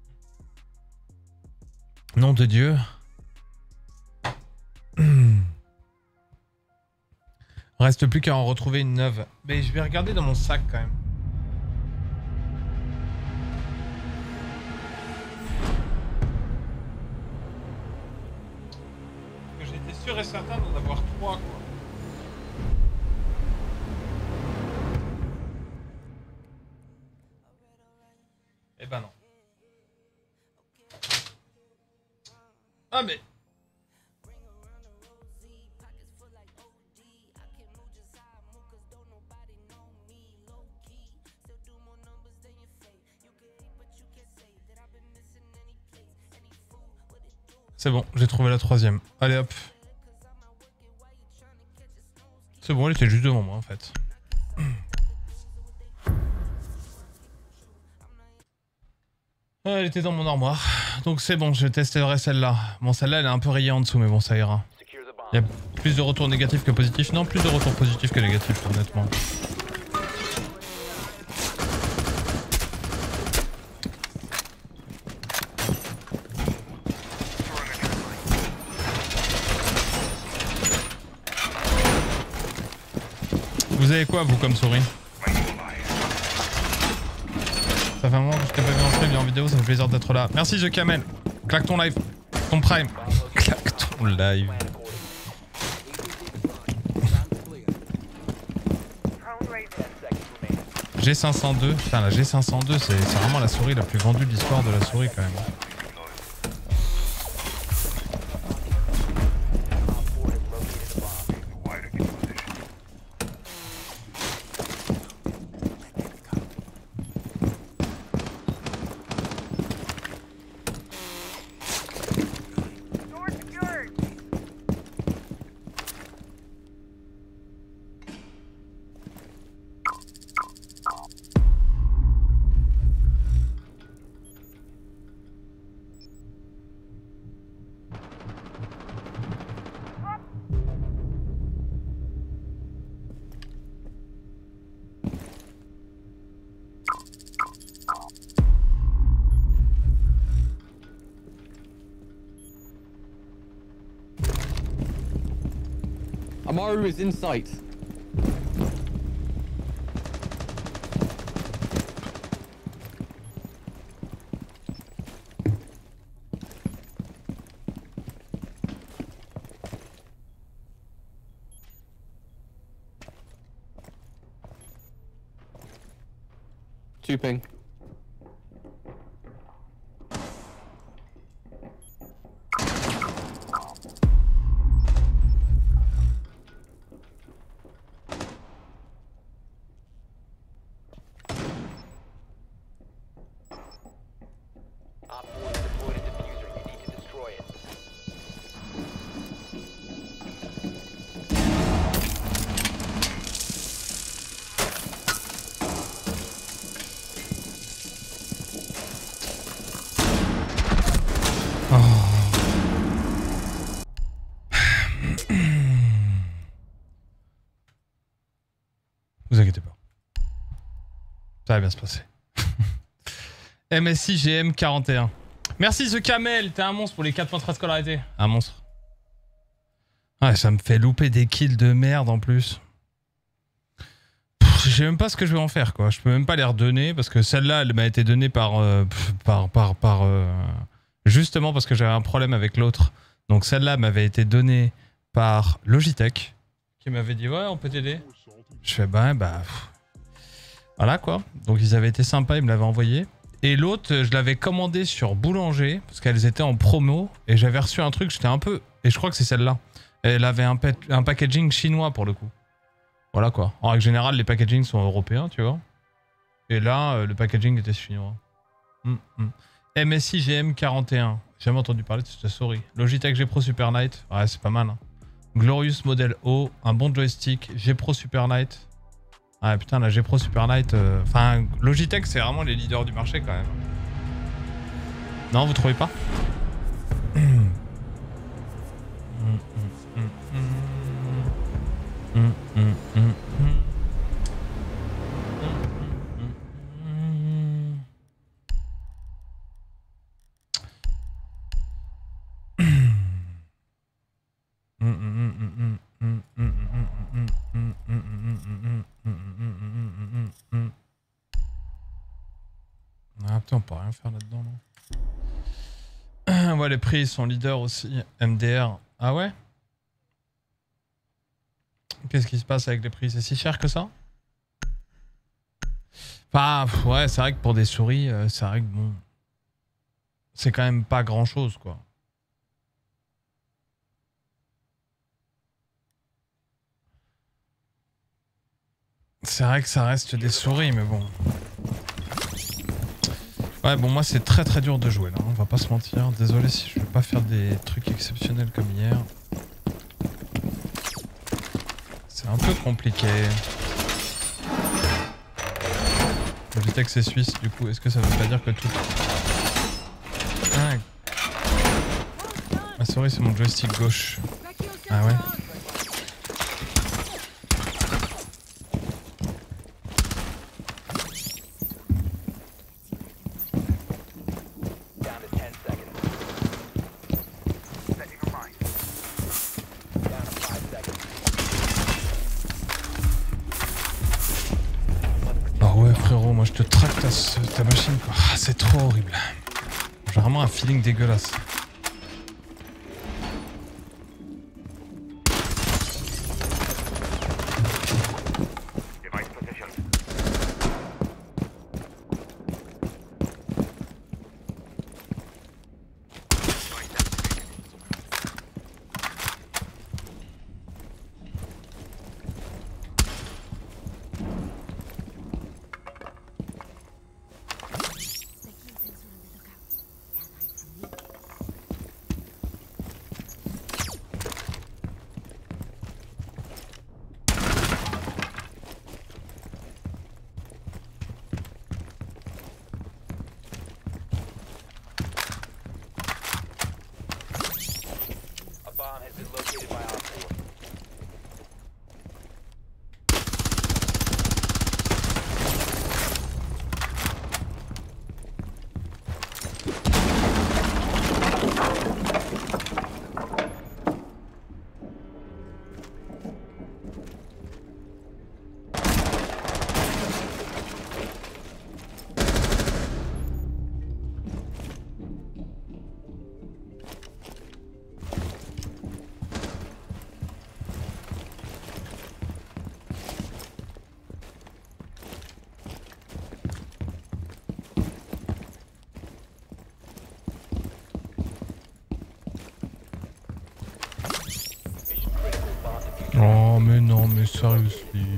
Nom de Dieu. Reste plus qu'à en retrouver une neuve. Mais je vais regarder dans mon sac quand même. Parce que j'étais sûr et certain d'en avoir trois quoi. Eh ben non. Ah mais... C'est bon, j'ai trouvé la troisième. Allez hop. C'est bon, elle était juste devant moi en fait. Elle était dans mon armoire. Donc c'est bon, je testerai celle-là. Bon, celle-là elle est un peu rayée en dessous, mais bon, ça ira. Il y a plus de retours négatifs que positifs. Non, plus de retours positifs que négatifs, honnêtement. Vous avez quoi, vous, comme souris? Ça fait un moment que je t'ai pas vu en stream et en vidéo, ça fait plaisir d'être là. Merci, The Camel. Claque ton live. Ton prime. Claque ton live. G cinq cent deux. Putain, la G cinq cent deux, c'est vraiment la souris la plus vendue de l'histoire de la souris, quand même. Amaru is in sight. Two ping. Vous inquiétez pas. Ça va bien se passer. M S I G M quarante et un. Merci The Camel, t'es un monstre pour les quatre points de scolarité. Un monstre. Ouais, ça me fait louper des kills de merde en plus. Pff, je sais même pas ce que je vais en faire quoi. Je peux même pas les redonner parce que celle-là elle m'a été donnée par... Euh, par... par... par euh, justement parce que j'avais un problème avec l'autre. Donc celle-là m'avait été donnée par Logitech qui m'avait dit ouais on peut t'aider. Je fais bah bah pff. Voilà quoi. Donc ils avaient été sympas, ils me l'avaient envoyé. Et l'autre je l'avais commandé sur Boulanger parce qu'elles étaient en promo et j'avais reçu un truc, j'étais un peu... Et je crois que c'est celle-là. Elle avait un, un packaging chinois pour le coup. Voilà quoi. En règle générale les packagings sont européens tu vois. Et là euh, le packaging était chinois. Mm -hmm. M S I G M quarante et un. J'ai jamais entendu parler de cette souris. Logitech G Pro Super Night. Ouais c'est pas mal hein. Glorious Model O, un bon joystick, G Pro Super Night. Ah putain la G Pro Super Night, enfin euh... Logitech c'est vraiment les leaders du marché quand même. Non vous trouvez pas? Ah putain, on peut rien faire là-dedans, non. Ouais, les prix sont leaders aussi. M D R. Ah ouais? Qu'est-ce qui se passe avec les prix? C'est si cher que ça? Enfin, ouais, c'est vrai que pour des souris, euh, c'est vrai que bon... C'est quand même pas grand-chose, quoi. C'est vrai que ça reste des souris, mais bon. Ouais, bon, moi, c'est très très dur de jouer, là. On va pas se mentir. Désolé si je vais pas faire des trucs exceptionnels comme hier. C'est un peu compliqué. Le texte est suisse, du coup, est-ce que ça veut pas dire que tout... Ah. Ma souris, c'est mon joystick gauche. Ah ouais? Je te traque ta, ta machine quoi. Ah, c'est trop horrible. J'ai vraiment un feeling dégueulasse. Oh mais non mais sérieusement.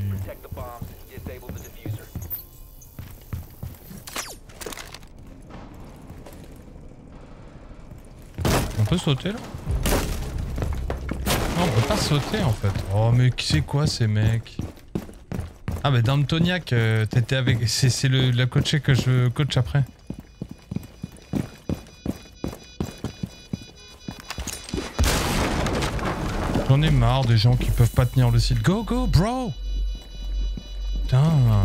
On peut sauter là? Non on peut pas sauter en fait. Oh mais c'est quoi ces mecs? Ah bah Dantoniac, euh, t'étais avec... C'est le la coachée que je coach après. J'en ai marre des gens qui peuvent pas tenir le site. Go, go, bro! Putain.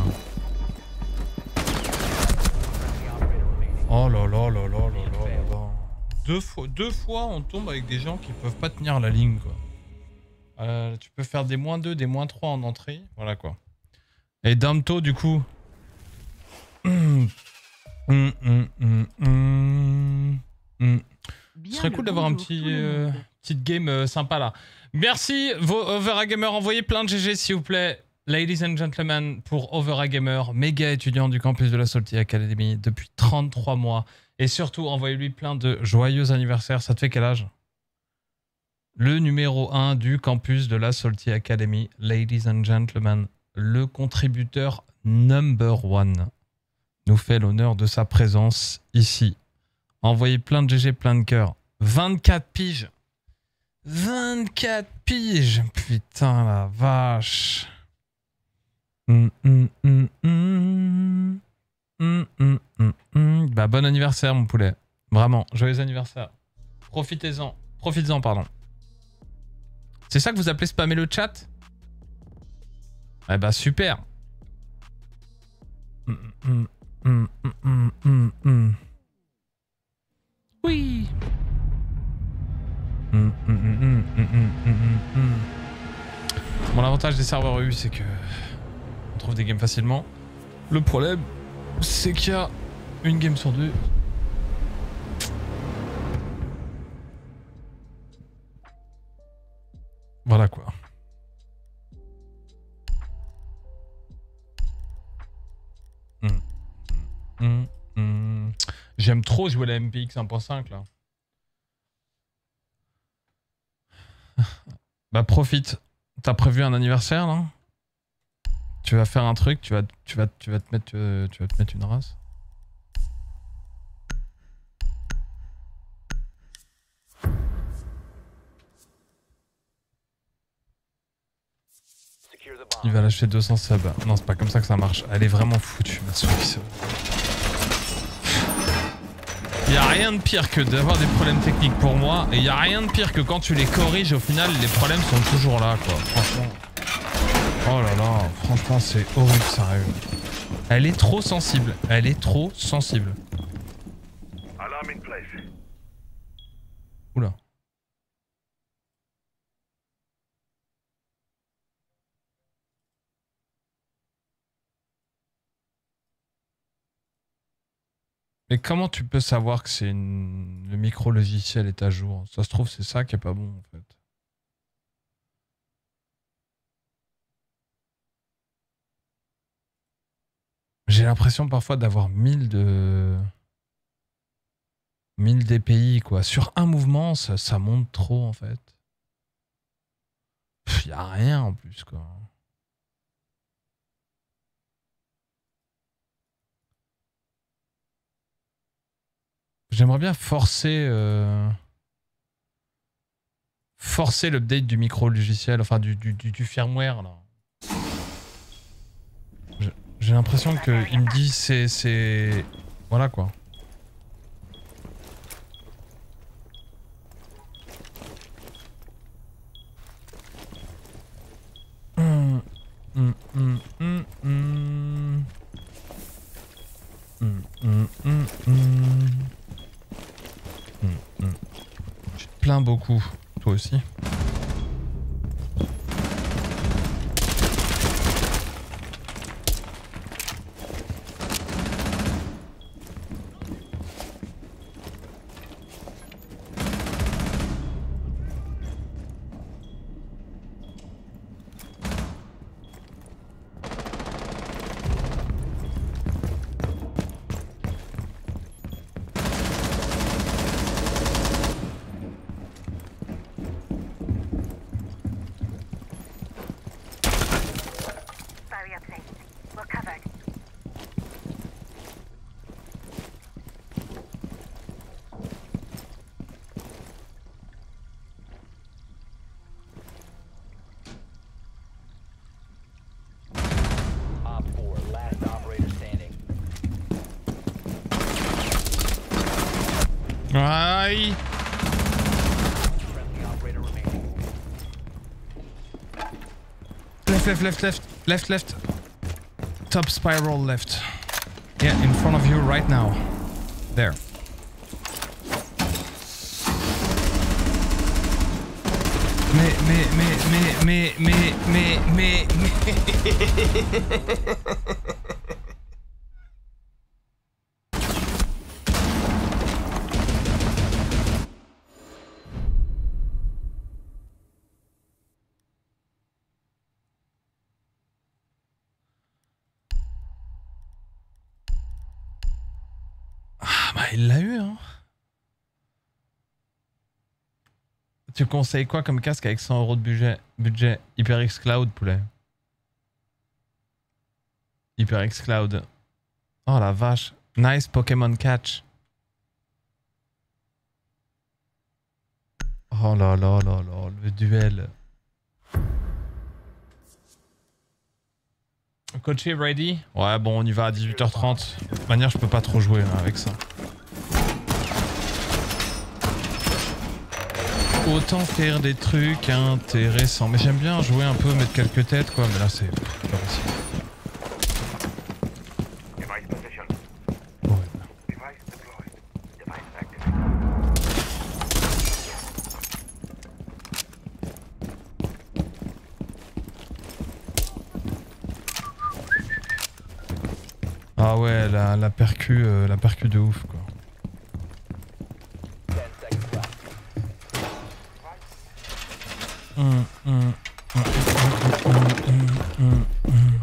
Oh là là là là là là là. Deux fois, deux fois on tombe avec des gens qui peuvent pas tenir la ligne quoi. Euh, tu peux faire des moins deux, des moins trois en entrée. Voilà quoi. Et Damto du coup. Hum, hum, hum, hum, hum, hum. Ce serait cool d'avoir un petit euh, petite game euh, sympa là. Merci OverAgamer, envoyez plein de G G s'il vous plaît. Ladies and gentlemen, pour OverAgamer, méga étudiant du campus de la Salty Academy depuis trente-trois mois. Et surtout, envoyez-lui plein de joyeux anniversaires. Ça te fait quel âge? Le numéro un du campus de la Salty Academy, ladies and gentlemen, le contributeur number one, nous fait l'honneur de sa présence ici. Envoyez plein de G G, plein de cœurs. vingt-quatre piges. vingt-quatre piges. Putain la vache. Mm, mm, mm, mm. Mm, mm, mm, mm. Bah bon anniversaire mon poulet. Vraiment, joyeux anniversaire. Profitez-en. Profitez-en, pardon. C'est ça que vous appelez spammer le chat? Eh bah super. Mm, mm, mm, mm, mm, mm. Oui. Mm, mm, mm, mm, mm, mm, mm, mm. Bon, l'avantage des serveurs U, c'est que on trouve des games facilement. Le problème, c'est qu'il y a Une game sur deux. Voilà quoi. Mm. Mm. Mm. J'aime trop jouer la M P X un point cinq là. Bah profite. T'as prévu un anniversaire là? Tu vas faire un truc, tu vas, tu vas, tu vas te mettre, euh, tu vas te mettre une race. Il va lâcher deux cents subs. Non, c'est pas comme ça que ça marche. Elle est vraiment foutue, ma souris. Il y a rien de pire que d'avoir des problèmes techniques pour moi, et il y a rien de pire que quand tu les corriges, au final, les problèmes sont toujours là, quoi. Franchement. Oh là là, franchement, c'est horrible, sérieux. Elle est trop sensible. Elle est trop sensible. Oula. Mais comment tu peux savoir que c'est une... le micro logiciel est à jour? Ça se trouve, c'est ça qui est pas bon, en fait. J'ai l'impression parfois d'avoir mille de... mille D P I, quoi. Sur un mouvement, ça, ça monte trop, en fait. Il y a rien, en plus, quoi. J'aimerais bien forcer... Euh... forcer l'update du micro logiciel, enfin du, du, du, du firmware, là. J'ai l'impression qu'il me dit c'est... c'est... Voilà quoi. Hum, hum, hum, hum, hum. Hum, hum, hum, hum. Hum, hum. Je te plains beaucoup, toi aussi. Aïe. Left, left, left, left, left, left. Top spiral left. Yeah, in front of you right now. There. Mais, mais, mais, mais, mais, mais, mais, mais, mais... Il l'a eu, hein. Tu conseilles quoi comme casque avec cent euros de budget? Budget HyperX Cloud, poulet. HyperX Cloud. Oh la vache. Nice Pokémon Catch. Oh là là là là, le duel. Coach est ready? Ouais, bon, on y va à dix-huit heures trente. De toute manière, je peux pas trop jouer hein, avec ça. Autant faire des trucs intéressants. Mais j'aime bien jouer un peu, mettre quelques têtes, quoi. Mais là, c'est pas possible. Bah ouais, la, la percu, euh, la percu de ouf quoi. Hum, hum, hum, hum, hum, hum, hum.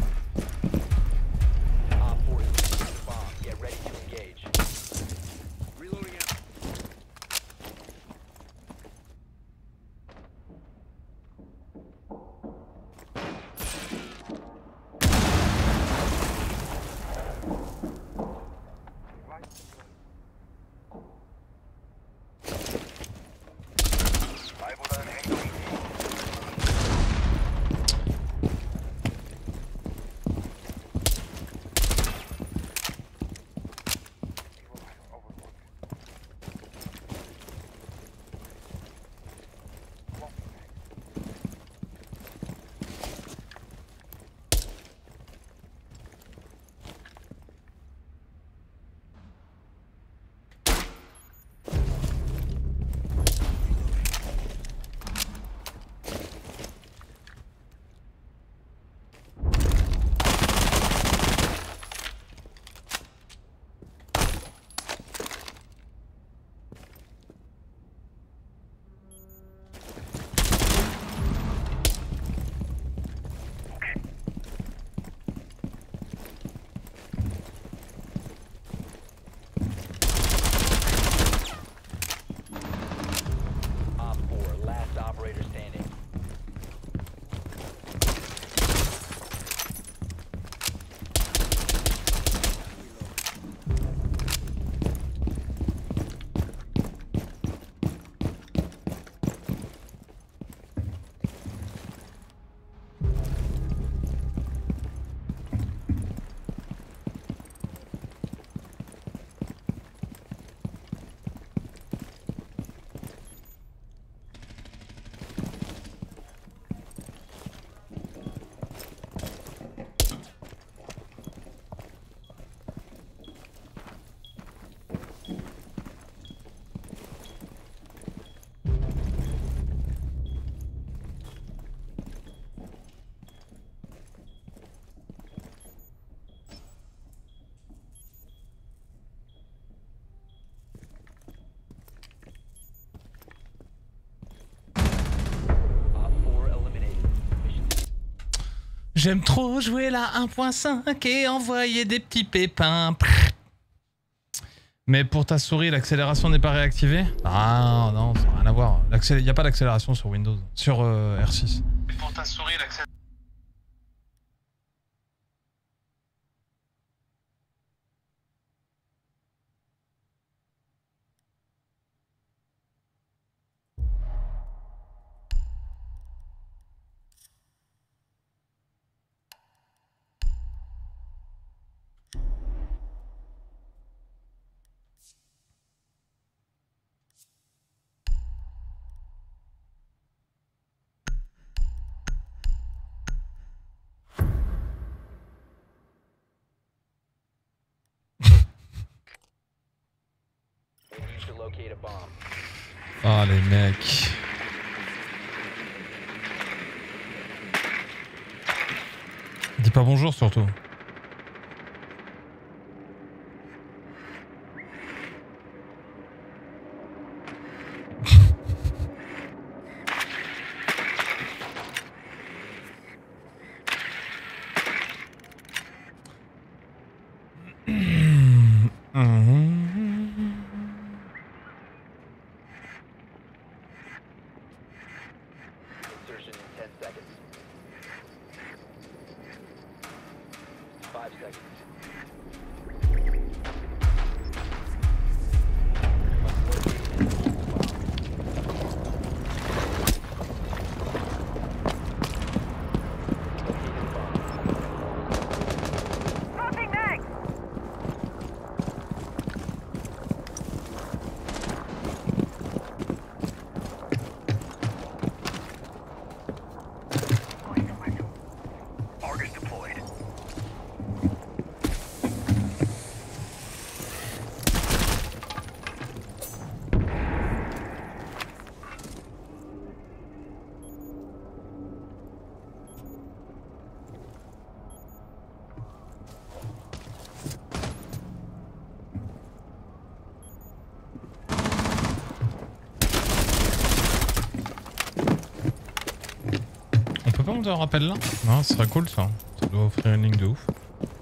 J'aime trop jouer la un point cinq et envoyer des petits pépins. Mais pour ta souris, l'accélération n'est pas réactivée? Ah non, ça n'a rien à voir. Il n'y a pas d'accélération sur Windows, sur euh, R six. Mais pour ta souris, l'accélération... Ah les mecs. Dis pas bonjour surtout. pas on te rappelle là? Non, ce serait cool ça. Ça doit offrir une ligne de ouf.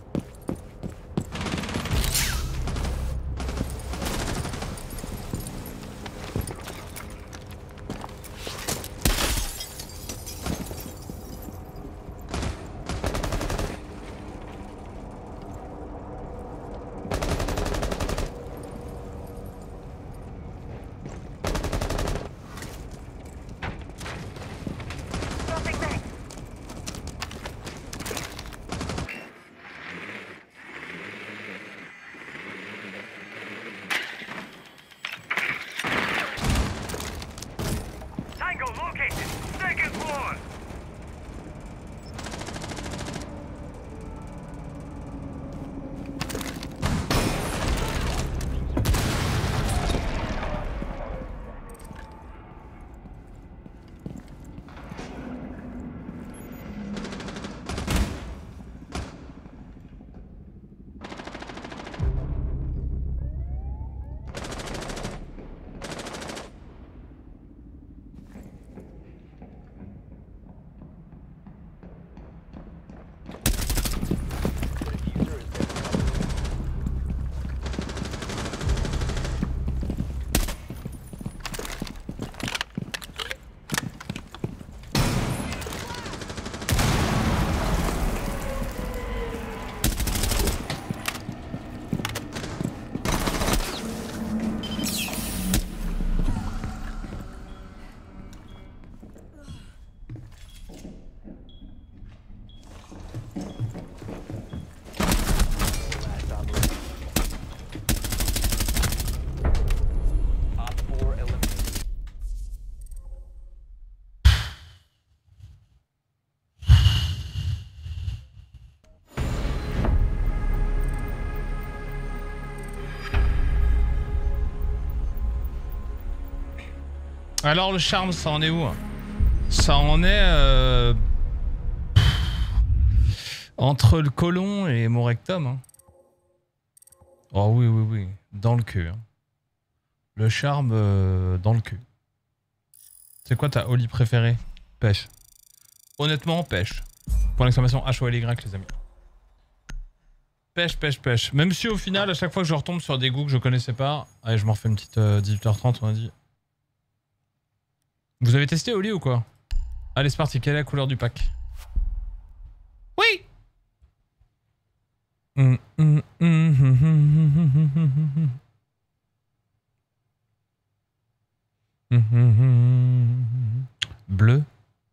Alors le charme, ça en est où? Ça en est euh... entre le côlon et mon rectum. Hein. Oh oui, oui, oui. Dans le cul. Hein. Le charme euh, dans le cul. C'est quoi ta Oli préférée? Pêche. Honnêtement, pêche. Point d'exclamation H O L Y les amis. Pêche, pêche, pêche. Même si au final, à chaque fois que je retombe sur des goûts que je connaissais pas... Allez, je m'en refais une petite euh, dix-huit heures trente, on a dit. Vous avez testé Oli ou quoi? Allez, c'est parti. Quelle est la couleur du pack? Oui. Mmh, mmh, mmh, mmh, mmh, mmh, mmh. Bleu.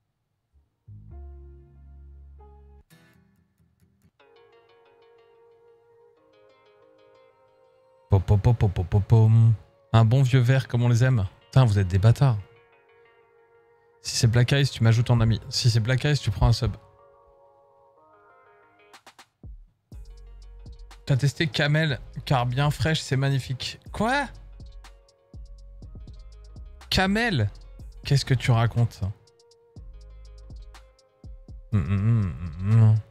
Pop, pop, pop, pop, pop, pop. Un bon vieux vert comme on les aime. Putain, vous êtes des bâtards. Si c'est Black Eyes, tu m'ajoutes en ami. Si c'est Black Eyes, tu prends un sub. T'as testé Camel, car bien fraîche, c'est magnifique. Quoi? Camel? Qu'est-ce que tu racontes? Il mm, mm, mm.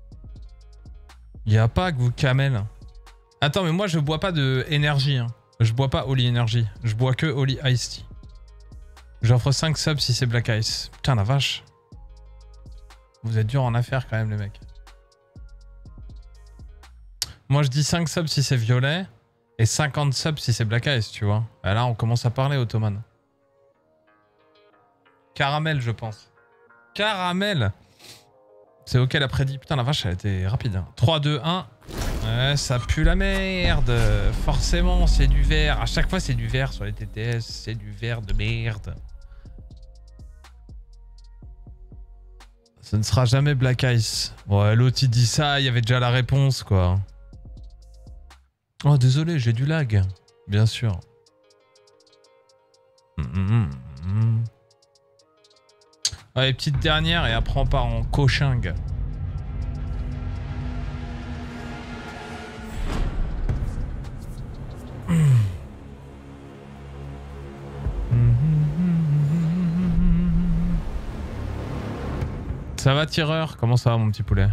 y a pas que vous Camel. Attends, mais moi je bois pas de énergie. Hein. Je bois pas Oli Energy. Je bois que Oli Ice Tea. J'offre cinq subs si c'est Black Ice. Putain la vache. Vous êtes dur en affaires quand même les mecs. Moi je dis cinq subs si c'est violet. Et cinquante subs si c'est Black Ice, tu vois. Et là on commence à parler Ottoman. Caramel je pense. Caramel. C'est ok l'après-midi. Putain la vache elle a été rapide. Hein. trois, deux, un. Ouais, ça pue la merde. Forcément c'est du vert. À chaque fois c'est du vert sur les T T S. C'est du vert de merde. Ce ne sera jamais Black Ice. Ouais, l'autre il dit ça, il y avait déjà la réponse quoi. Oh désolé, j'ai du lag. Bien sûr. Mmh, mmh, mmh. Allez, petite dernière et après on part en cochingue. Ça va tireur? Comment ça va mon petit poulet?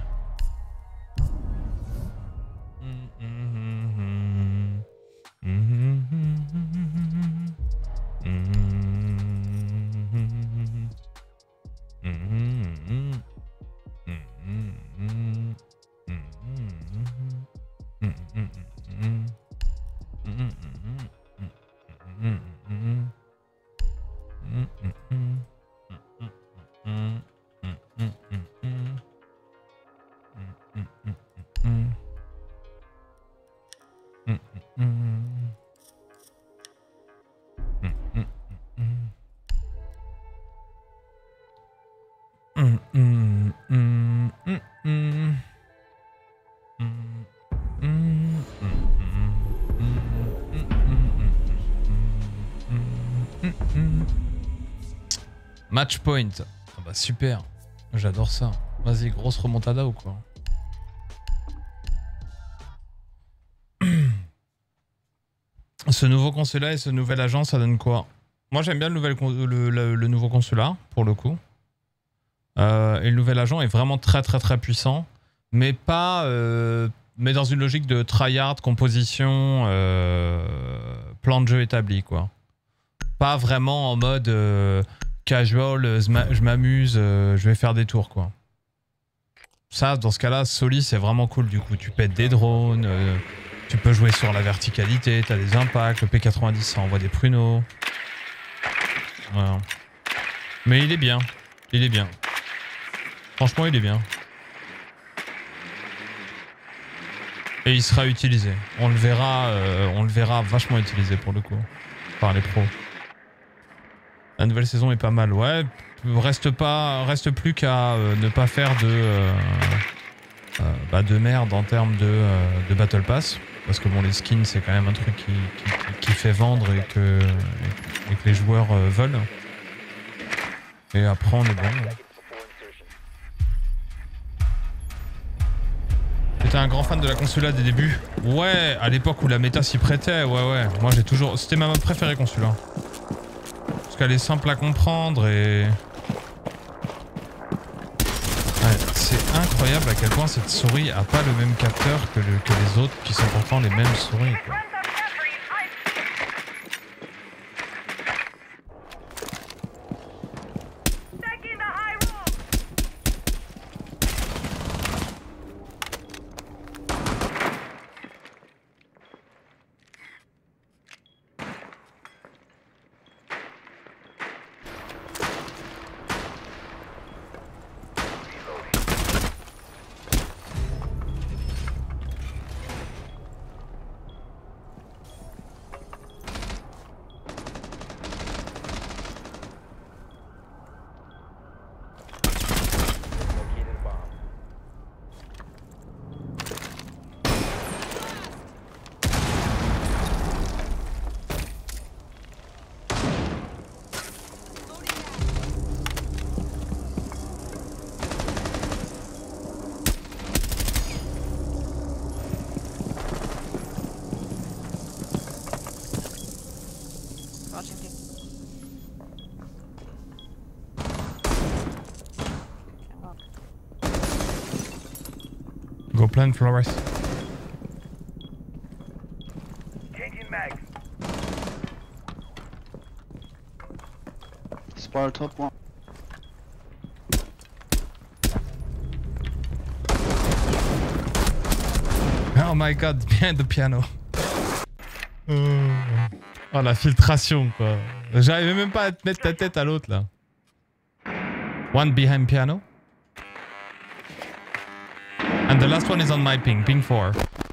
hum. Match point. Ah bah super. J'adore ça. Vas-y, grosse remontada ou quoi? Ce nouveau consulat et ce nouvel agent, ça donne quoi? Moi j'aime bien le, nouvel, le, le, le nouveau consulat, pour le coup. Euh, et le nouvel agent est vraiment très très très puissant. Mais pas... Euh, mais dans une logique de tryhard, composition, euh, plan de jeu établi, quoi. Pas vraiment en mode euh, casual, je m'amuse, euh, je vais faire des tours, quoi. Ça, dans ce cas-là, Soli, c'est vraiment cool, du coup. Tu pètes des drones, euh, tu peux jouer sur la verticalité, t'as des impacts, le P quatre-vingt-dix, ça envoie des pruneaux. Voilà. Mais il est bien, il est bien. Franchement, il est bien. Et il sera utilisé. On le verra, euh, on le verra vachement utilisé pour le coup, par les pros. La nouvelle saison est pas mal, ouais. Reste pas, reste plus qu'à euh, ne pas faire de, euh, euh, bah de merde en termes de, euh, de Battle Pass, parce que bon, les skins c'est quand même un truc qui, qui, qui fait vendre et que, et que les joueurs euh, veulent. Et après on est bon. J'étais un grand fan de la Consulat des débuts. Ouais, à l'époque où la méta s'y prêtait, ouais ouais. Moi j'ai toujours... C'était ma map préférée Consulat. Parce qu'elle est simple à comprendre et... Ouais, c'est incroyable à quel point cette souris a pas le même capteur que, le, que les autres qui sont pourtant les mêmes souris, quoi. Go plant Flores. Changing mags. Spiral top one. Oh my god, behind the piano. Oh la filtration quoi. J'arrivais même pas à te mettre ta tête à l'autre là. One behind piano. And the last one is on my ping, ping four.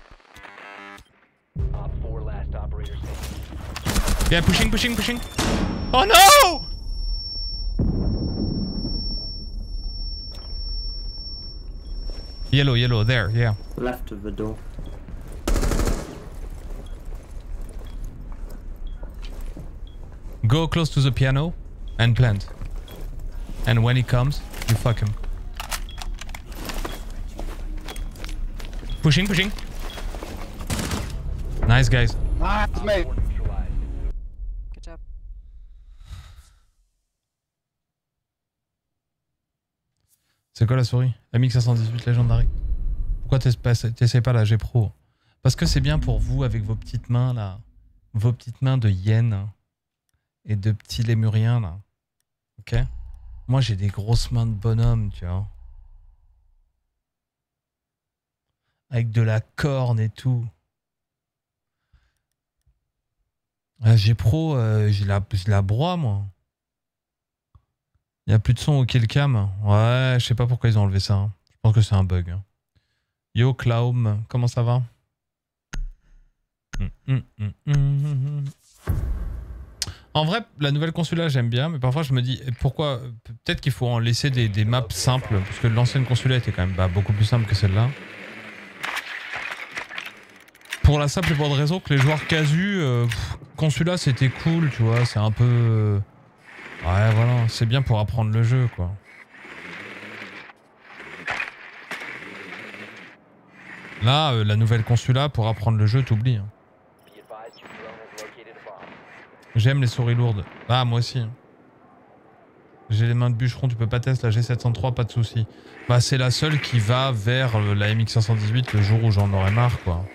Yeah, pushing, pushing, pushing. Oh no! Yellow, yellow, there, yeah. Left of the door. Go close to the piano and plant. And when he comes, you fuck him. Pushing, pushing. Nice, guys. Nice, mate. Good job. C'est quoi la souris? M X cinq cent dix-huit Legendary. Pourquoi t'essayes pas la G Pro? Parce que c'est bien pour vous avec vos petites mains là. Vos petites mains de hyène. Et de petits lémuriens là. Ok? Moi j'ai des grosses mains de bonhomme, tu vois. Avec de la corne et tout. La G Pro, euh, j'ai la, la broie, moi. Il n'y a plus de son au killcam. Ouais, je sais pas pourquoi ils ont enlevé ça. Hein. Je pense que c'est un bug. Yo, Cloum, comment ça va? mm, mm, mm, mm, mm. En vrai, la nouvelle consulat, j'aime bien, mais parfois je me dis, pourquoi? Peut-être qu'il faut en laisser des, des maps simples, parce que l'ancienne consulat était quand même bah, beaucoup plus simple que celle-là. Pour la simple et bonne raison que les joueurs casus, euh, Consulat c'était cool, tu vois, c'est un peu... Euh... Ouais, voilà, c'est bien pour apprendre le jeu, quoi. Là, euh, la nouvelle Consulat, pour apprendre le jeu, t'oublies. Hein. J'aime les souris lourdes. Ah, moi aussi. J'ai les mains de bûcheron, tu peux pas tester la G sept cent trois, pas de soucis. Bah, c'est la seule qui va vers la M X cinq cent dix-huit le jour où j'en aurai marre, quoi.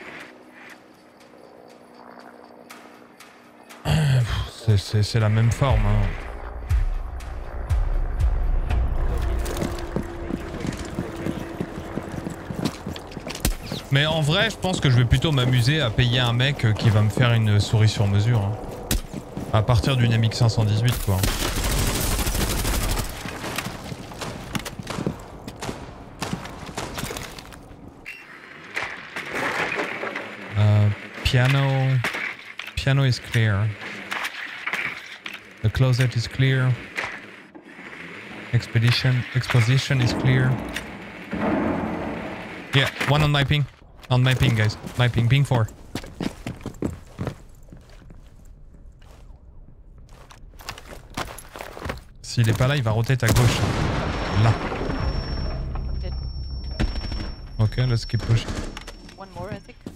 C'est la même forme, hein. Mais en vrai, je pense que je vais plutôt m'amuser à payer un mec qui va me faire une souris sur mesure. Hein. À partir d'une M X cinq cent dix-huit, quoi. Uh, piano... Piano is clear. The closet is clear. Expedition... Exposition is clear. Yeah, one on my ping. On my ping, guys. My ping, ping four. S'il est pas là, il va roter à gauche. Là. Ok, let's keep pushing. One more, I think.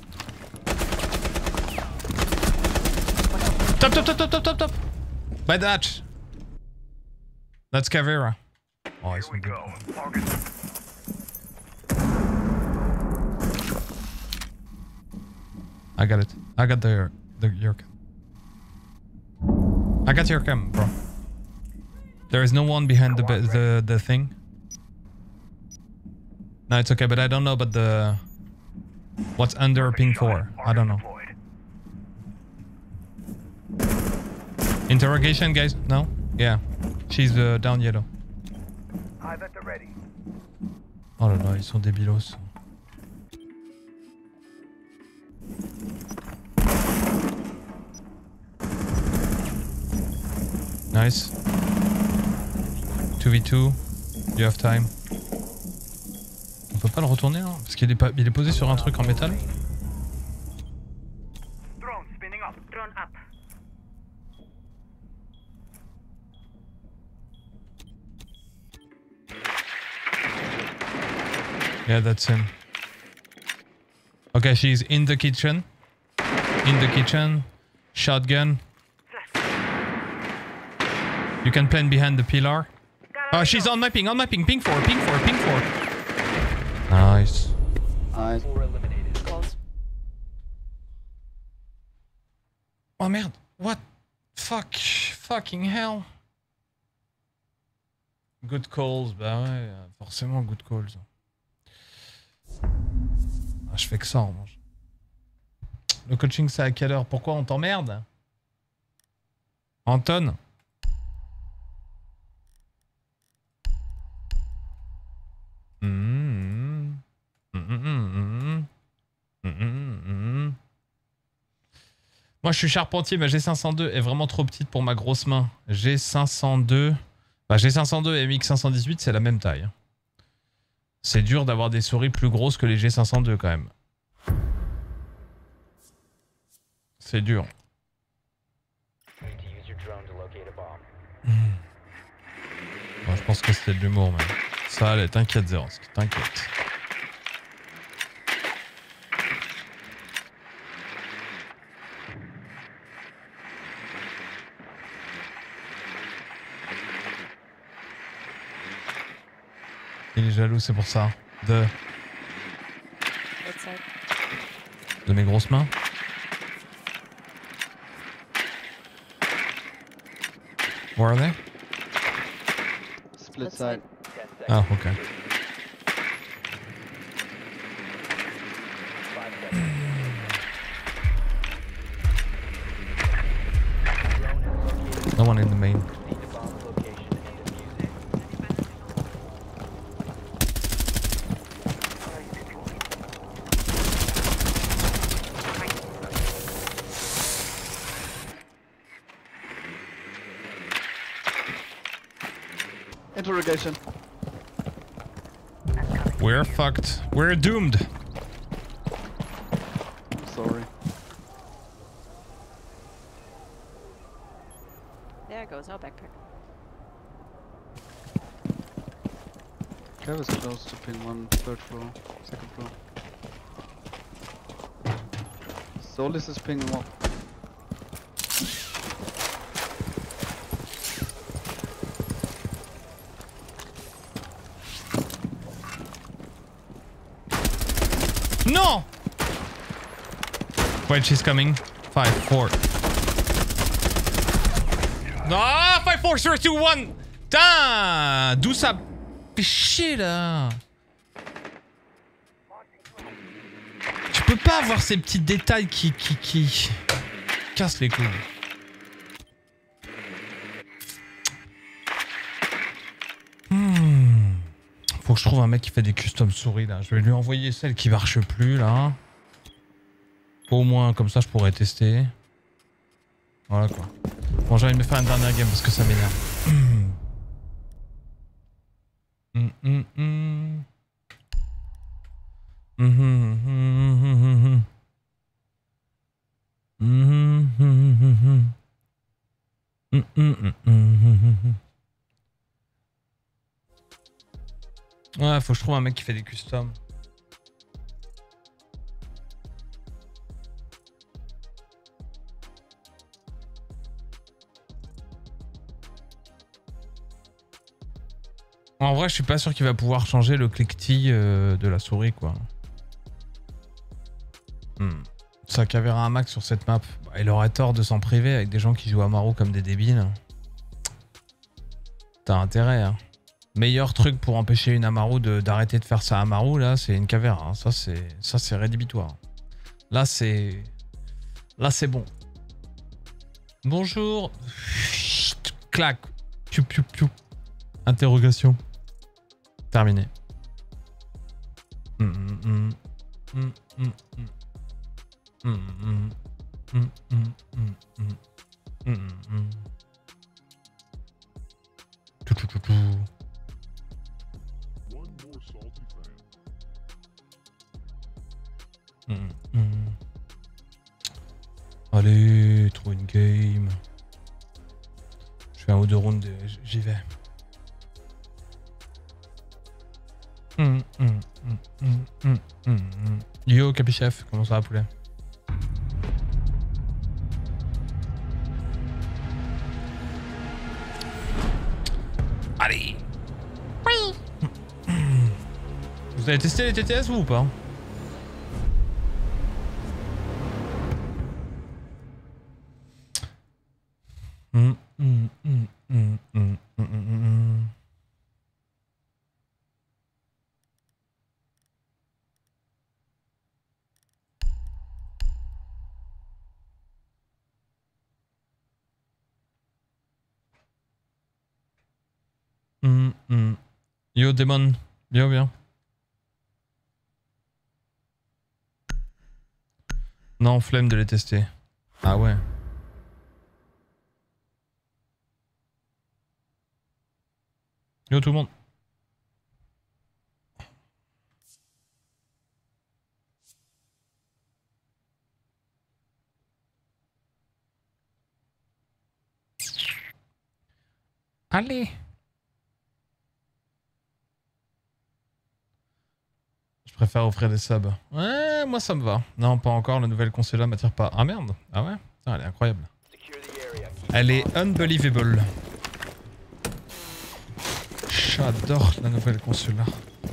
Top, top, top, top, top, top, top. By that. That's Caveira. Oh, ils sont deux. I got it. I got the, the your cam. I got your cam, bro. There is no one behind the the the thing. No, it's okay, but I don't know about the what's under ping four. I don't know. Interrogation, guys? No? Yeah. She's uh, down yellow. Oh là là, ils sont débilos. Nice. two v two. You have time. On peut pas le retourner là? Parce qu'il est, pas... il est posé sur un truc en métal. Drone spinning up. Drone up. Yeah, that's him. Okay, she's in the kitchen. In the kitchen. Shotgun. You can plan behind the pillar. Oh, she's on my ping, on my ping. Ping four, ping four, ping four. Nice. Nice. Oh merde. What? Fuck. Fucking hell. Good calls. Bah ouais, forcément good calls. Ah, je fais que ça en revanche. Le coaching c'est à quelle heure? Pourquoi on t'emmerde? Anton? Mmh. Mmh, mmh, mmh. Mmh, mmh. Moi je suis charpentier, ma G cinq cent deux est vraiment trop petite pour ma grosse main. G cinq cent deux... Bah G cinq cent deux et M X cinq cent dix-huit c'est la même taille. C'est dur d'avoir des souris plus grosses que les G cinq cent deux quand même. C'est dur. Mmh. Bon, je pense que c'était de l'humour même. Ça allait, t'inquiète Zerosk, t'inquiète. Il est jaloux, c'est pour ça. De... De mes grosses mains. Where are they? Split side. Ah, ok. No one in the main. Interrogation. We're fucked. We're doomed. There goes our backpack. Guy was close to pin one, third floor, second floor. Solis is ping one. No! Wait, she's coming. five, four. Ah, five, four, three, two, one. Putain, d'où ça fait chier là? Tu peux pas avoir ces petits détails qui, qui, qui cassent les couilles. Hmm. Faut que je trouve un mec qui fait des custom souris là. Je vais lui envoyer celle qui marche plus là. Au moins comme ça je pourrais tester. Voilà quoi. Bon, j'ai envie de me faire une dernière game parce que ça m'énerve. Mm, mm, mm. Mm, mm, mm, mm, mm, mm. Mm, mm, mm. Ouais, faut que je trouve un mec qui fait des customs. En vrai, je suis pas sûr qu'il va pouvoir changer le cliquetis euh, de la souris, quoi. Hmm. Ça cavéra un max sur cette map. Bah, il aurait tort de s'en priver avec des gens qui jouent à Maro comme des débiles. T'as intérêt, hein. Meilleur truc pour empêcher une Amaru d'arrêter de, de faire ça à Amaru, là, c'est une cavéra. Hein. Ça, c'est ça, c'est rédhibitoire. Là, c'est... Là, c'est bon. Bonjour. Chut, clac. Piou, piou, piou. Interrogation. Terminé. Mm, mm, mm. Mm, mm, mm. Mm, mm, mm, mm, mm, mm. Mm, mm. Tout, tout, tout, tout. Mm, mm. Allez, trouve une game. Je fais un ou deux rounds, j'y vais. Mm, mm, mm, mm, mm, mm, mm. Yo, Capichef, comment ça va, poulet? Allez. Oui. Vous avez testé les T T S vous ou pas? Mm, mm, mm, mm, mm, mm, mm. Mm, mm. Yo Demon, bien bien. Non, flemme de les tester. Ah ouais. Yo tout le monde. Allez. Je préfère offrir des subs. Ouais, moi ça me va. Non, pas encore, la nouvelle console là m'attire pas. Ah merde. Ah ouais. Putain, elle est incroyable. Elle est unbelievable. J'adore la nouvelle console là.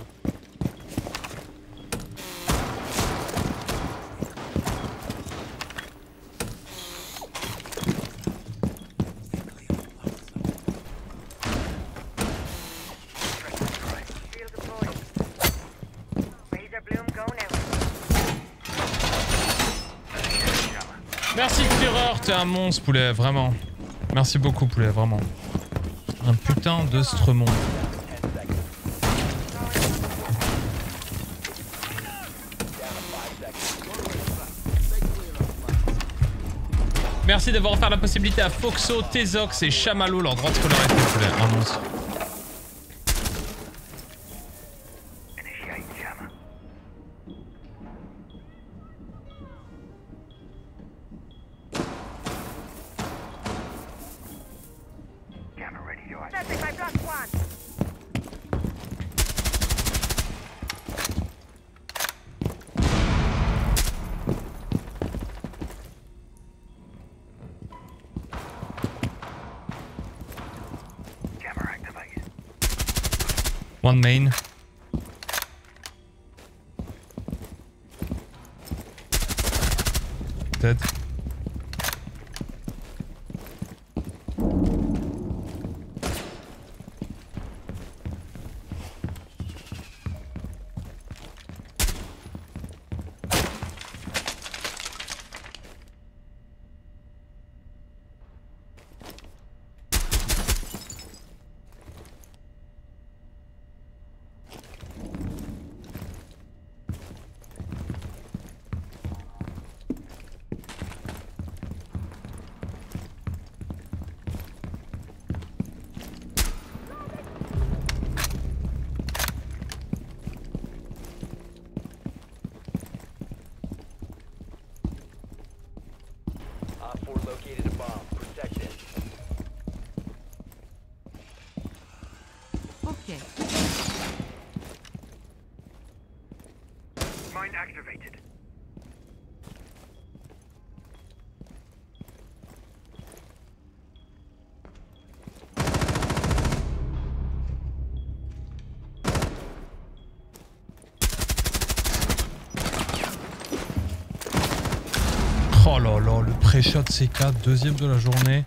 Merci Clearer, t'es un monstre poulet, vraiment. Merci beaucoup poulet, vraiment. Un putain de stremon. Merci d'avoir offert la possibilité à Foxo, Tezox et Chamallow leur droit de scolarité poulet, un monstre. One main. Dead. Ok. Mine activated. Oh là là, le pré-shot C quatre, deuxième de la journée.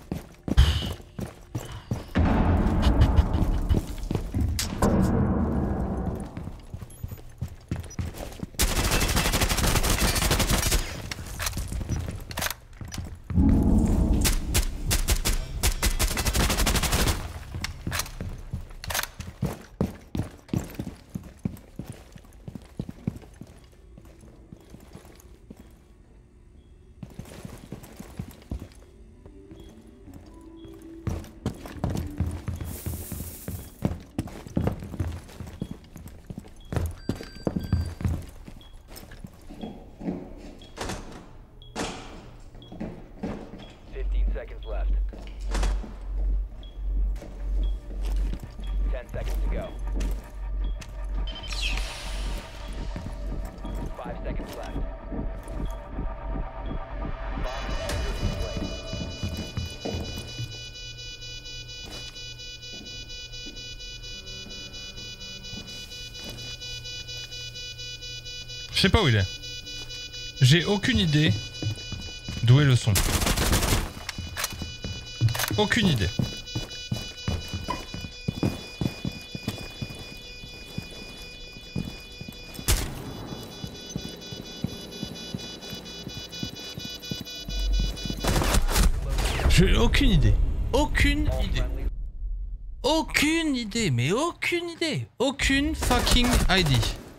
Je sais pas où il est. J'ai aucune idée d'où est le son. Aucune idée. J'ai aucune idée. Aucune idée. Aucune idée, mais aucune idée. Aucune fucking idée.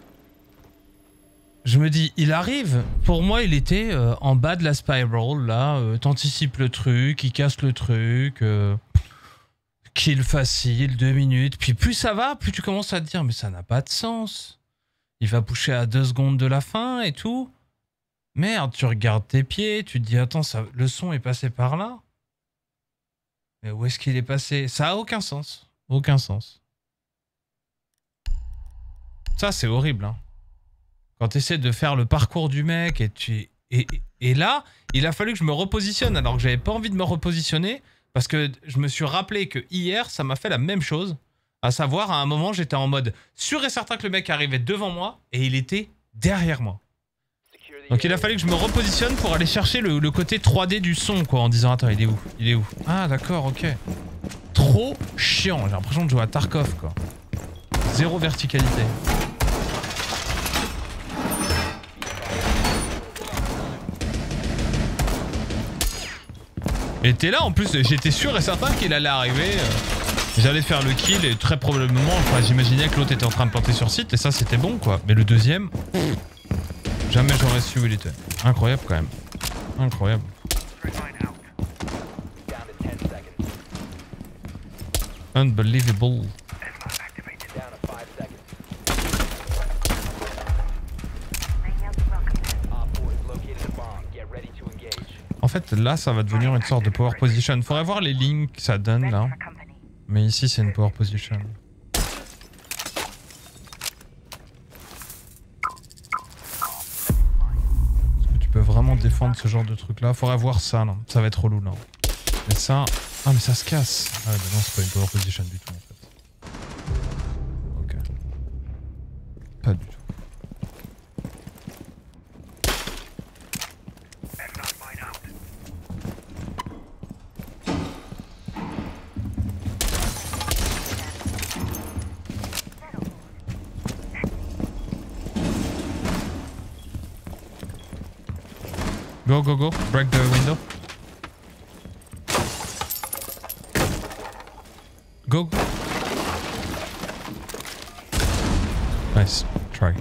Je me dis, il arrive. Pour moi, il était euh, en bas de la spiral, là. Euh, T'anticipes le truc, il casse le truc. Euh, kill facile, deux minutes. Puis plus ça va, plus tu commences à te dire, mais ça n'a pas de sens. Il va pusher à deux secondes de la fin et tout. Merde, tu regardes tes pieds, tu te dis, attends, ça, le son est passé par là. Mais où est-ce qu'il est passé? Ça a aucun sens. Aucun sens. Ça, c'est horrible, hein. Quand tu essaies de faire le parcours du mec et tu... Et, et là, il a fallu que je me repositionne alors que j'avais pas envie de me repositionner parce que je me suis rappelé que hier, ça m'a fait la même chose. À savoir, à un moment, j'étais en mode sûr et certain que le mec arrivait devant moi et il était derrière moi. Donc il a fallu que je me repositionne pour aller chercher le, le côté trois D du son, quoi, en disant attends, il est où? Il est où? Ah d'accord, ok. Trop chiant, j'ai l'impression de jouer à Tarkov, quoi. Zéro verticalité. Et t'es là en plus, j'étais sûr et certain qu'il allait arriver. Euh, J'allais faire le kill et très probablement, enfin j'imaginais que l'autre était en train de planter sur site et ça c'était bon quoi. Mais le deuxième, jamais j'aurais su où il était. Incroyable quand même. Incroyable. Unbelievable. En fait, là, ça va devenir une sorte de power position. Faudrait voir les lignes que ça donne, là. Mais ici, c'est une power position. Est-ce que tu peux vraiment défendre ce genre de truc-là? Faudrait voir ça, non. Ça va être relou, là. Mais ça... Ah, mais ça se casse. Ah, mais non, c'est pas une power position du tout, en fait. Go, go, go. Break the window. Go. Nice. Try.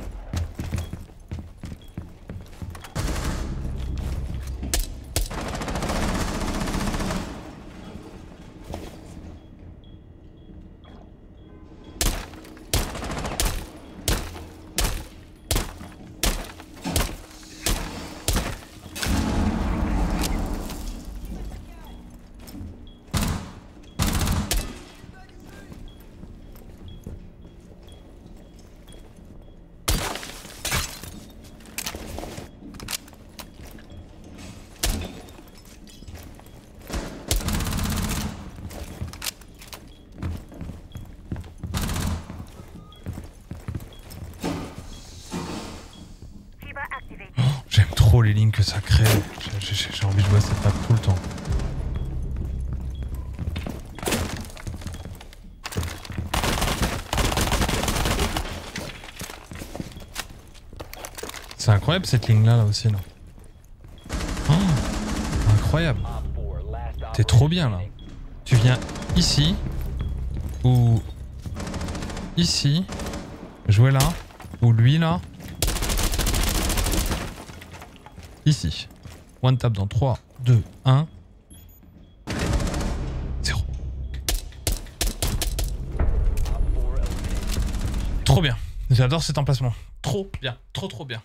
J'aime trop les lignes que ça crée. J'ai envie de jouer à cette map tout le temps. C'est incroyable cette ligne là, là aussi là. Oh, incroyable. T'es trop bien là. Tu viens ici ou ici, jouer là ou lui là. Ici. One tap dans trois, deux, un. zéro. Trop bien. J'adore cet emplacement. Trop bien. Trop trop bien.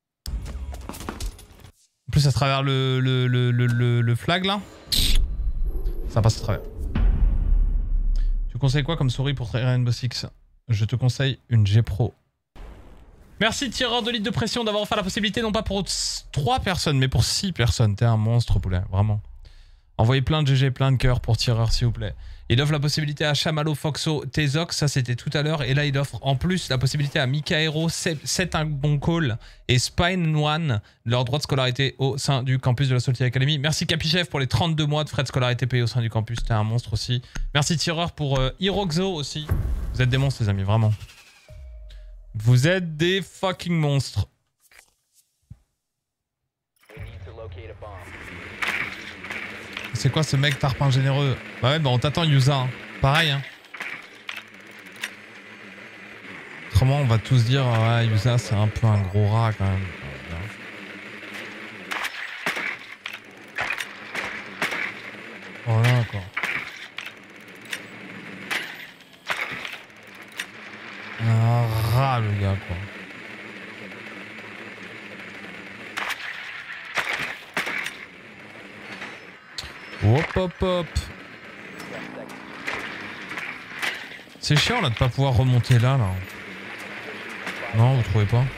En plus à travers le, le, le, le, le, le flag là. Ça passe à travers. Tu conseilles quoi comme souris pour traiter Rainbow Six? Je te conseille une G Pro. Merci tireur de litre de pression d'avoir offert la possibilité non pas pour trois personnes mais pour six personnes. T'es un monstre poulet, vraiment. Envoyez plein de G G, plein de cœurs pour tireur s'il vous plaît. Il offre la possibilité à Chamallow, Foxo, Tezox, ça c'était tout à l'heure. Et là il offre en plus la possibilité à Mikaero, sept un bon call et Spine One, leur droit de scolarité au sein du campus de la Salty Academy. Merci Capichef pour les trente-deux mois de frais de scolarité payés au sein du campus, t'es un monstre aussi. Merci tireur pour euh, Hiroxo aussi. Vous êtes des monstres les amis, vraiment. Vous êtes des fucking monstres. C'est quoi ce mec tarpin généreux? Bah ouais, bah on t'attend Yusa. Hein. Pareil. Hein. Autrement, on va tous dire ouais, Yusa c'est un peu un gros rat quand même. Voilà quoi. Un rat le gars quoi. Hop hop hop. C'est chiant là de pas pouvoir remonter là là. Non, vous trouvez pas?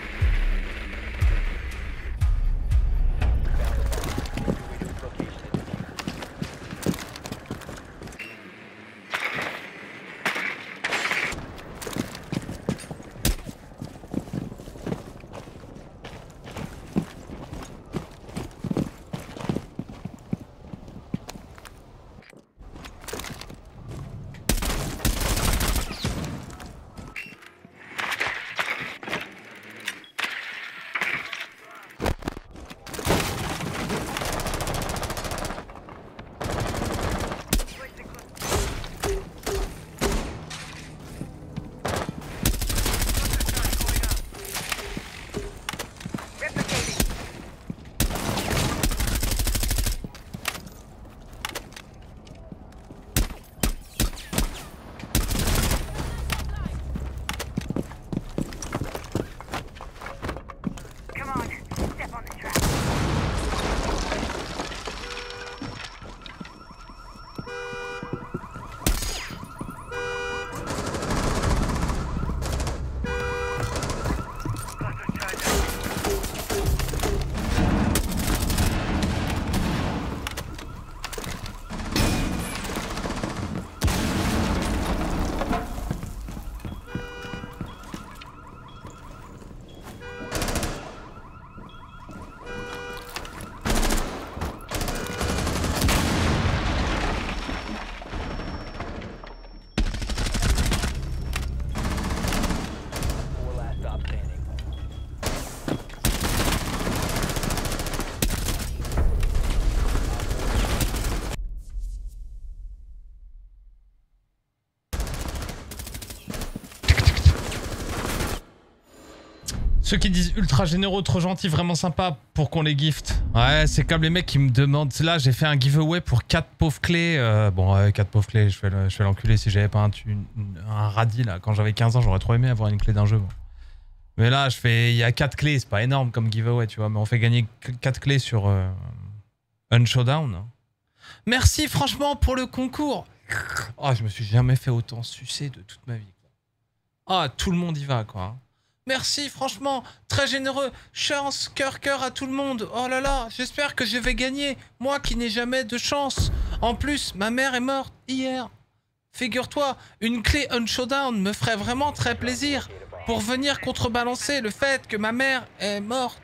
Ceux qui disent ultra généreux, trop gentils, vraiment sympa pour qu'on les gift. Ouais, c'est comme les mecs qui me demandent. Là, j'ai fait un giveaway pour quatre pauvres clés. Euh, bon, ouais, quatre pauvres clés, je fais le- je fais l'enculé si j'avais pas un, une- un radis là. Quand j'avais quinze ans, j'aurais trop aimé avoir une clé d'un jeu. Bon. Mais là, je fais. Il y a quatre clés, c'est pas énorme comme giveaway, tu vois. Mais on fait gagner quatre clés sur euh, un showdown. Merci franchement pour le concours. Oh, je me suis jamais fait autant sucer de toute ma vie. Ah, tout le monde y va, quoi. Merci, franchement, très généreux. Chance, cœur, cœur à tout le monde. Oh là là, j'espère que je vais gagner. Moi qui n'ai jamais de chance. En plus, ma mère est morte hier. Figure-toi, une clé un showdown me ferait vraiment très plaisir pour venir contrebalancer le fait que ma mère est morte.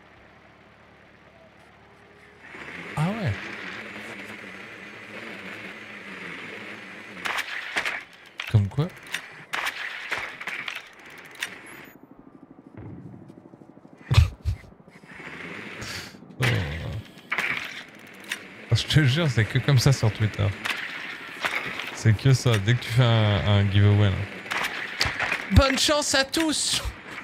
Ah ouais. Comme quoi? Oh. Je te jure, c'est que comme ça sur Twitter. C'est que ça, dès que tu fais un, un giveaway là. Bonne chance à tous.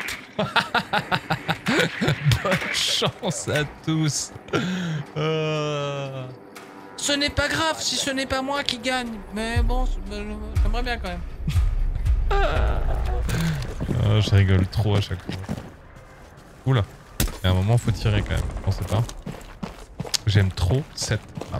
Bonne chance à tous. Euh... Ce n'est pas grave si ce n'est pas moi qui gagne. Mais bon, j'aimerais bien quand même. Oh, je rigole trop à chaque fois. Oula. Il y a un moment, faut tirer quand même. On sait pas. J'aime trop cette map.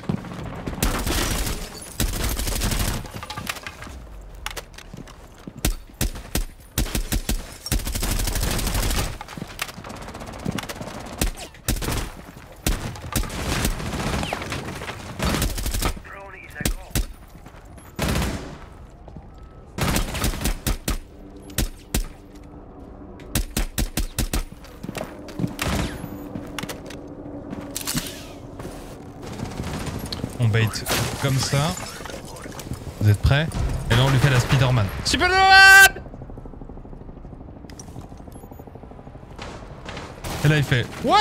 On bait comme ça. Vous êtes prêts? Et là on lui fait la Spider-Man. Spider-Man! Et là il fait What?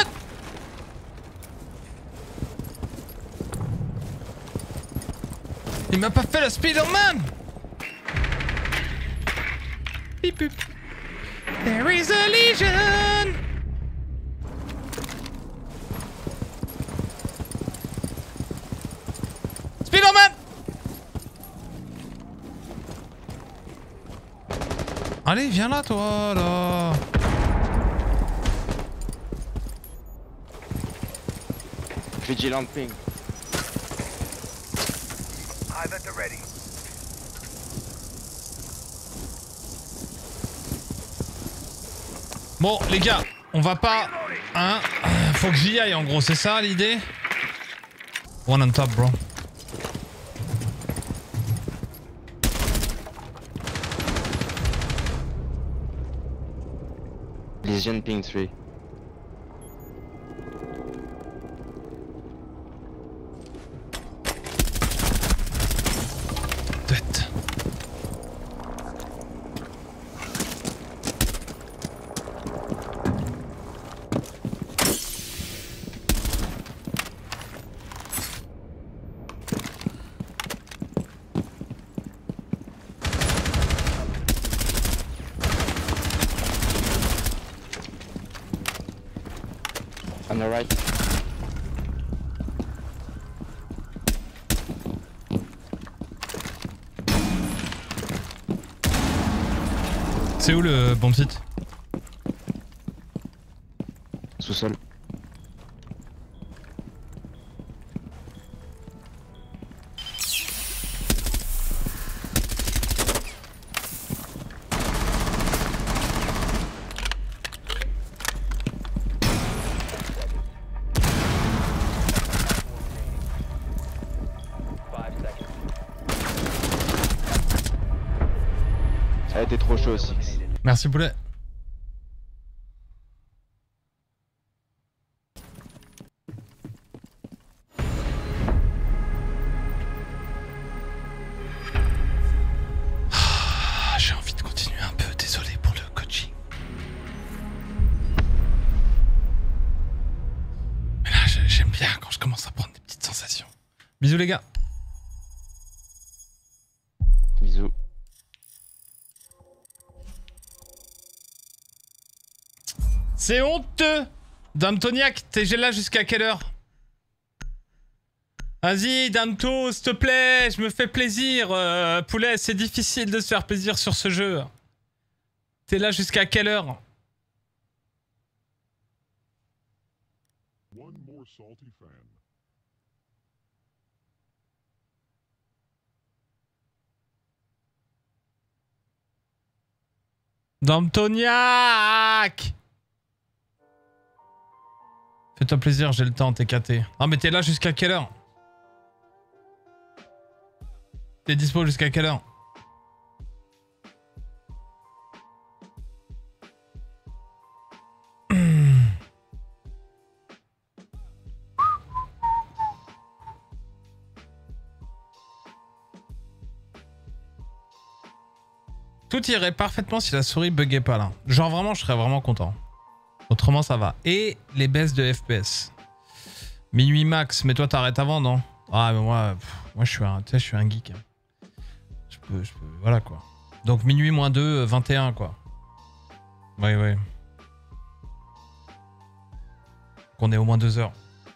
Il m'a pas fait la Spider-Man! Pip pip. There is a legion! Spider-Man! Allez, viens là, toi, là. Vigilant ping. I've at the ready. Bon, les gars, on va pas... Hein, faut que j'y aille, en gros, c'est ça l'idée? One on top, bro. Legion ping three. Tête. On the right. C'est où le bon site? Sous-sol. Ça a été trop chaud aussi. Merci poulet. Ah, j'ai envie de continuer un peu, désolé pour le coaching. Mais là, j'aime bien quand je commence à prendre des petites sensations. Bisous les gars. Bisous. C'est honteux. Damtoniac, t'es là jusqu'à quelle heure? Vas-y, Damto, s'il te plaît, je me fais plaisir. Euh, poulet, c'est difficile de se faire plaisir sur ce jeu. T'es là jusqu'à quelle heure? Damtoniac! Fais-toi plaisir, j'ai le temps, t'es caté. Non mais t'es là jusqu'à quelle heure? T'es dispo jusqu'à quelle heure? Tout irait parfaitement si la souris buguait pas là. Genre vraiment, je serais vraiment content. Autrement, ça va. Et les baisses de F P S. Minuit max, mais toi t'arrêtes avant, non? Ah, mais moi, pff, moi je suis un, tu sais, je suis un geek. Je peux, je peux, voilà quoi. Donc minuit moins deux, vingt et un quoi. Oui, oui. Qu'on est au moins deux heures.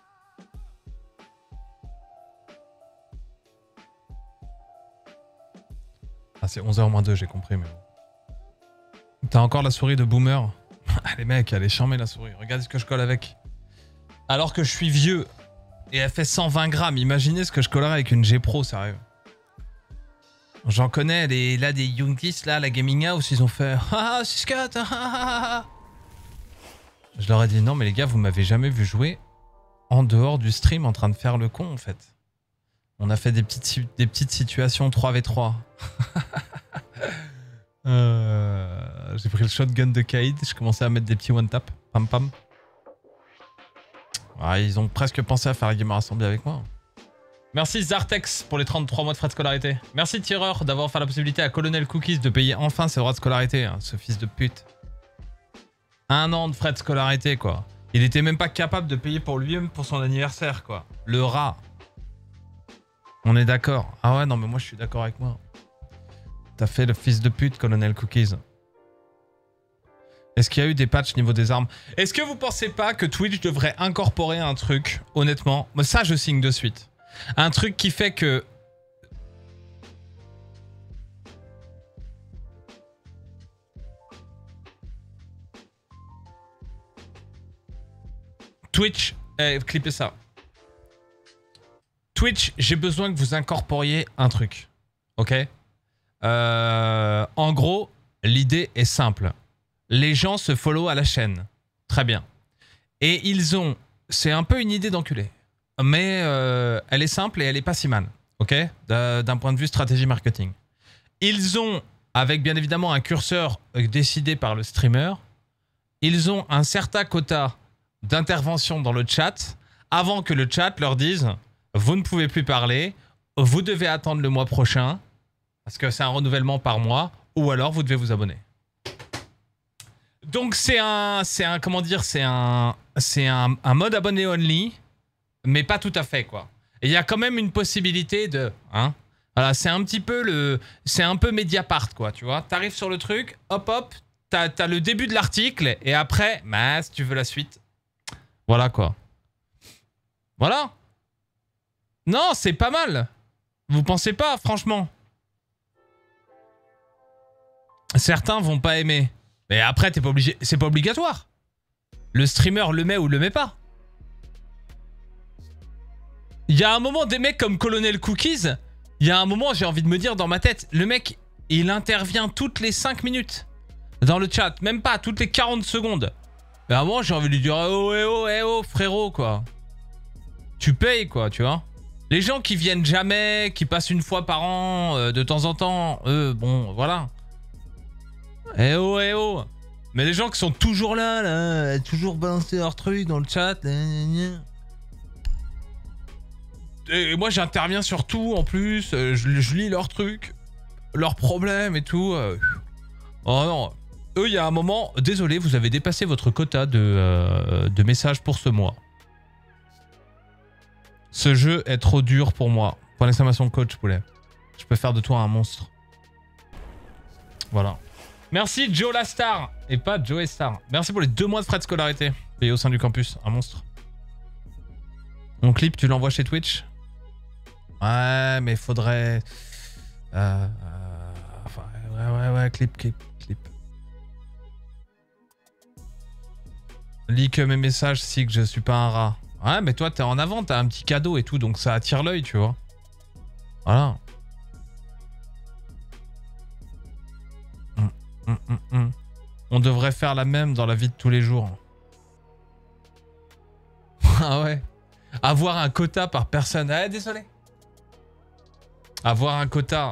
Ah, c'est onze heures moins deux, j'ai compris, mais bon. T'as encore la souris de boomer? Ah, les mecs, elle est charmée la souris. Regarde ce que je colle avec. Alors que je suis vieux. Et elle fait cent vingt grammes. Imaginez ce que je collerais avec une G Pro, sérieux. J'en connais, les, là, des Youngtis, là, la Gaming House, ils ont fait... Ah, six quatre, ah, ah, ah. Je leur ai dit, non, mais les gars, vous m'avez jamais vu jouer en dehors du stream en train de faire le con, en fait. On a fait des petites, des petites situations trois v trois. euh, J'ai pris le shotgun de Kaïd, je commençais à mettre des petits one-tap. Pam pam. Ah, ils ont presque pensé à faire la Gamer Assembly avec moi. Merci Zartex pour les trente-trois mois de frais de scolarité. Merci Tireur d'avoir offert la possibilité à Colonel Cookies de payer enfin ses droits de scolarité, hein, ce fils de pute. Un an de frais de scolarité, quoi. Il était même pas capable de payer pour lui-même pour son anniversaire, quoi. Le rat. On est d'accord. Ah ouais, non, mais moi je suis d'accord avec moi. T'as fait le fils de pute, Colonel Cookies. Est-ce qu'il y a eu des patchs niveau des armes? Est-ce que vous pensez pas que Twitch devrait incorporer un truc, honnêtement? Moi, ça, je signe de suite. Un truc qui fait que... Twitch... Eh, clippez ça. Twitch, j'ai besoin que vous incorporiez un truc. Ok? euh, En gros, l'idée est simple. Les gens se follow à la chaîne. Très bien. Et ils ont... C'est un peu une idée d'enculé. Mais euh, elle est simple et elle est pas si mal. Ok? D'un point de vue stratégie marketing. Ils ont, avec bien évidemment un curseur décidé par le streamer, ils ont un certain quota d'intervention dans le chat avant que le chat leur dise « Vous ne pouvez plus parler, vous devez attendre le mois prochain, parce que c'est un renouvellement par mois, ou alors vous devez vous abonner. » Donc c'est un, c'est un, comment dire, c'est un, c'est un, un mode abonné only, mais pas tout à fait quoi. Et il y a quand même une possibilité de, hein, voilà, c'est un petit peu le, c'est un peu Mediapart quoi, tu vois. T'arrives sur le truc, hop hop, t'as, t'as le début de l'article et après, bah si tu veux la suite, voilà quoi. Voilà. Non, c'est pas mal. Vous pensez pas, franchement? Certains vont pas aimer. Mais après, t'es pas obligé. C'est pas obligatoire. Le streamer le met ou le met pas. Il y a un moment, des mecs comme Colonel Cookies, il y a un moment, j'ai envie de me dire dans ma tête, le mec, il intervient toutes les cinq minutes dans le chat. Même pas, toutes les quarante secondes. Et à un moment, j'ai envie de lui dire, oh, eh oh, eh oh, frérot, quoi. Tu payes, quoi, tu vois. Les gens qui viennent jamais, qui passent une fois par an, euh, de temps en temps, eux, bon, voilà. Eh oh, eh oh. Mais les gens qui sont toujours là, là, toujours balancer leur truc dans le chat. Et moi, j'interviens sur tout, en plus. Je, je lis leurs trucs, leurs problèmes et tout. Oh non. Eux, il y a un moment, désolé, vous avez dépassé votre quota de, euh, de messages pour ce mois. Ce jeu est trop dur pour moi. Point d'exclamation coach, poulet. Je peux faire de toi un monstre. Voilà. Merci Joe la Star. Et pas Joe Star. Merci pour les deux mois de frais de scolarité. Payé au sein du campus. Un monstre. Mon clip, tu l'envoies chez Twitch? Ouais, mais faudrait... Euh, euh, enfin, ouais, ouais, ouais, clip, clip, clip. Lis que mes messages, si que je suis pas un rat. Ouais, mais toi, t'es en avant, t'as un petit cadeau et tout, donc ça attire l'œil, tu vois. Voilà. Hum, hum, hum, hum. On devrait faire la même dans la vie de tous les jours. Ah ouais. Avoir un quota par personne. Ah, désolé. Avoir un quota.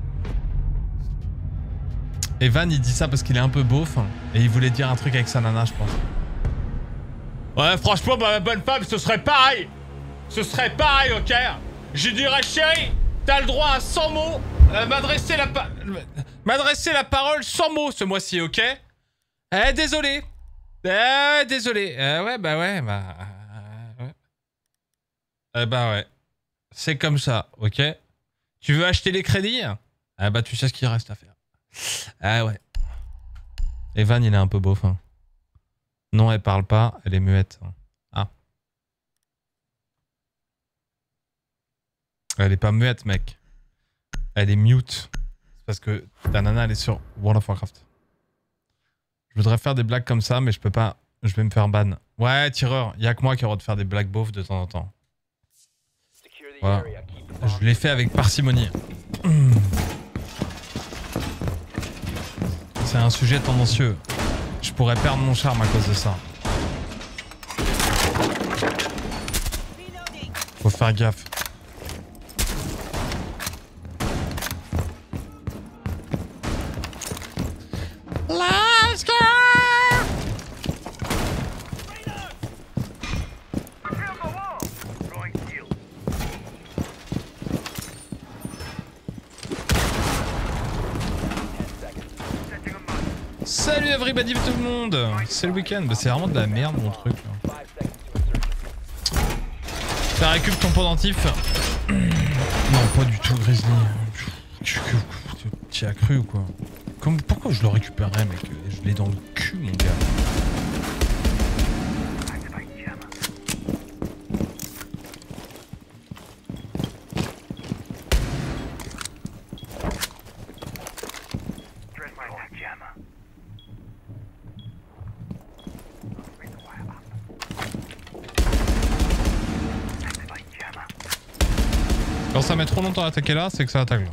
Evan, il dit ça parce qu'il est un peu beauf. Et il voulait dire un truc avec sa nana, je pense. Ouais, franchement, bah, ma bonne femme, ce serait pareil. Ce serait pareil, ok? Je dirais, chérie, t'as le droit à cent mots. Euh, m'adresser la, pa m'adresser la parole cent mots ce mois-ci, ok? Eh, désolé. Eh, désolé. Euh, ouais, bah ouais, bah... Euh, ouais. Eh bah ouais. C'est comme ça, ok? Tu veux acheter les crédits? Ah bah tu sais ce qu'il reste à faire. Ah ouais. Evan, il est un peu beauf. Hein. Non, elle parle pas, elle est muette. Ah. Elle est pas muette, mec. Elle est mute. C'est parce que ta nana, elle est sur World of Warcraft. Je voudrais faire des blagues comme ça, mais je peux pas. Je vais me faire ban. Ouais, tireur, y a que moi qui aura de faire des blagues beaufs de temps en temps. Voilà. Je l'ai fait avec parcimonie. C'est un sujet tendancieux. Je pourrais perdre mon charme à cause de ça. Faut faire gaffe. Let's go! Salut everybody tout le monde. C'est le week-end, bah, c'est vraiment de la merde mon truc là. T'as récup ton pendentif? Non pas du tout Grizzly. Tu as cru ou quoi? Comme, pourquoi je le récupérerais mec? Je l'ai dans le cul mon gars. Quand ça met trop longtemps à attaquer là, c'est que ça attaque là.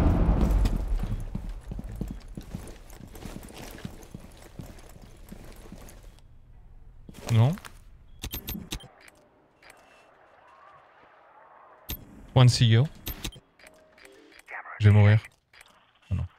Non. One C E O. Je vais mourir. Oh non.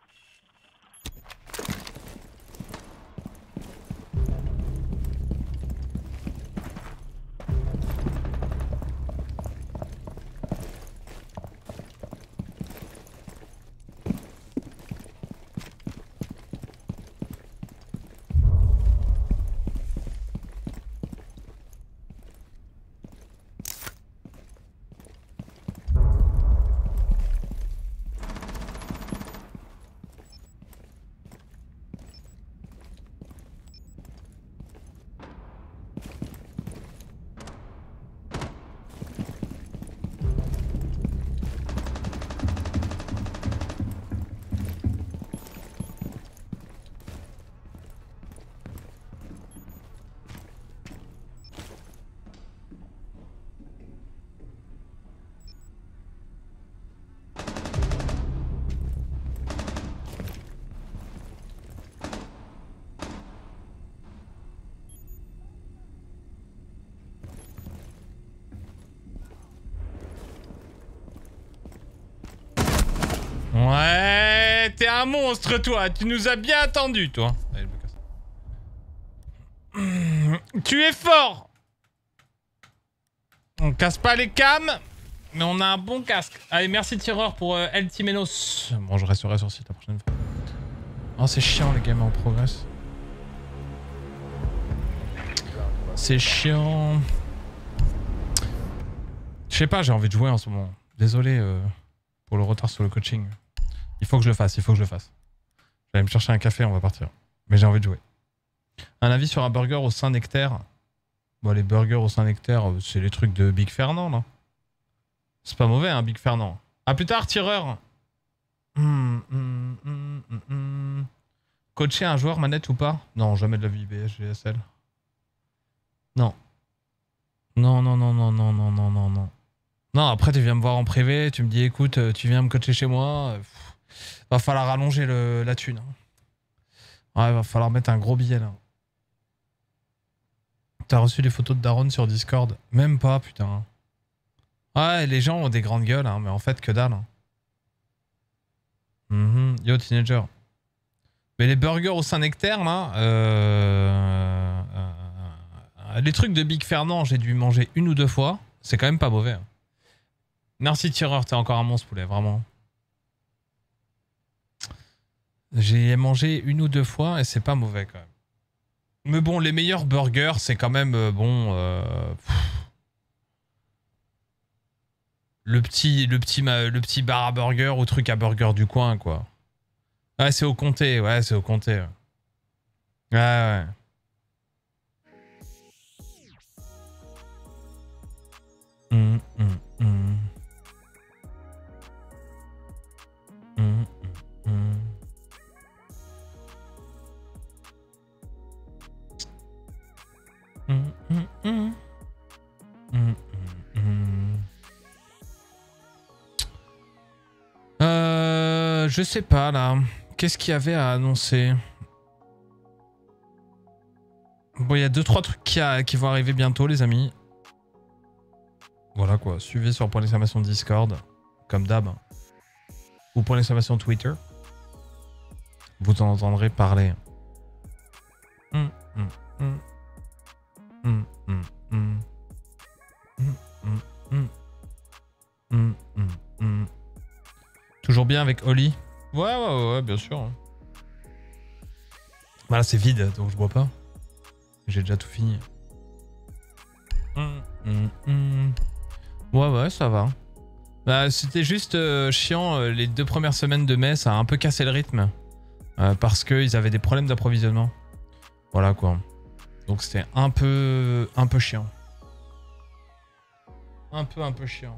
Ouais, t'es un monstre toi, tu nous as bien attendu toi. Allez, je me casse. Tu es fort. On casse pas les cams, mais on a un bon casque. Allez, merci tireur pour euh, El Timenos. Bon, je resterai sur site la prochaine fois. Oh, c'est chiant les gamins en progress. C'est chiant. Je sais pas, j'ai envie de jouer en ce moment. Désolé euh, pour le retard sur le coaching. Il faut que je le fasse, il faut que je le fasse. J'allais me chercher un café, on va partir. Mais j'ai envie de jouer. Un avis sur un burger au Saint-Nectaire. Bon, les burgers au Saint-Nectaire, c'est les trucs de Big Fernand, là. C'est pas mauvais, hein, Big Fernand. A plus tard, tireur. Hum, hum, hum, hum, hum. Coacher un joueur manette ou pas? Non, jamais de la vie, B S G S L. Non. Non, non, non, non, non, non, non, non, non. Non, après, tu viens me voir en privé, tu me dis, écoute, tu viens me coacher chez moi. Pff, va falloir allonger le, la thune. Ouais, va falloir mettre un gros billet, là. T'as reçu les photos de Daron sur Discord? Même pas, putain. Ouais, les gens ont des grandes gueules, hein, mais en fait, que dalle. Hein. Mm-hmm. Yo, teenager. Mais les burgers au Saint-Nectaire, là, euh... Euh... les trucs de Big Fernand, j'ai dû manger une ou deux fois. C'est quand même pas mauvais. Hein. Merci, tireur, t'es encore un monstre, poulet, vraiment. J'ai mangé une ou deux fois et c'est pas mauvais, quand même. Mais bon, les meilleurs burgers, c'est quand même, euh, bon... Euh... Le petit, le, petit, le petit bar à burger ou truc à burger du coin, quoi. Ouais, c'est au comté, ouais, c'est au comté. Ouais, ouais. ouais. Mmh, mmh, mmh. Mmh, mmh. Mmh, mmh, mmh. Mmh, mmh. Euh, je sais pas là. Qu'est-ce qu'il y avait à annoncer? Bon, il y a deux trois trucs qui, a, qui vont arriver bientôt, les amis. Voilà quoi. Suivez sur point d'exclamation Discord, comme d'hab, ou point d'exclamation Twitter. Vous en entendrez parler. Hum, hum, hum. Hum, hum, hum. Hum, hum, hum. Hum, hum, hum. Toujours bien avec Oli? Ouais, ouais, ouais, bien sûr. Voilà, c'est vide, donc je bois pas. J'ai déjà tout fini. Mmh, mmh, mmh. Ouais, ouais, ça va. Bah, c'était juste euh, chiant. Euh, les deux premières semaines de mai, ça a un peu cassé le rythme. Euh, parce qu'ils avaient des problèmes d'approvisionnement. Voilà, quoi. Donc c'était un peu... Un peu chiant. Un peu, un peu chiant.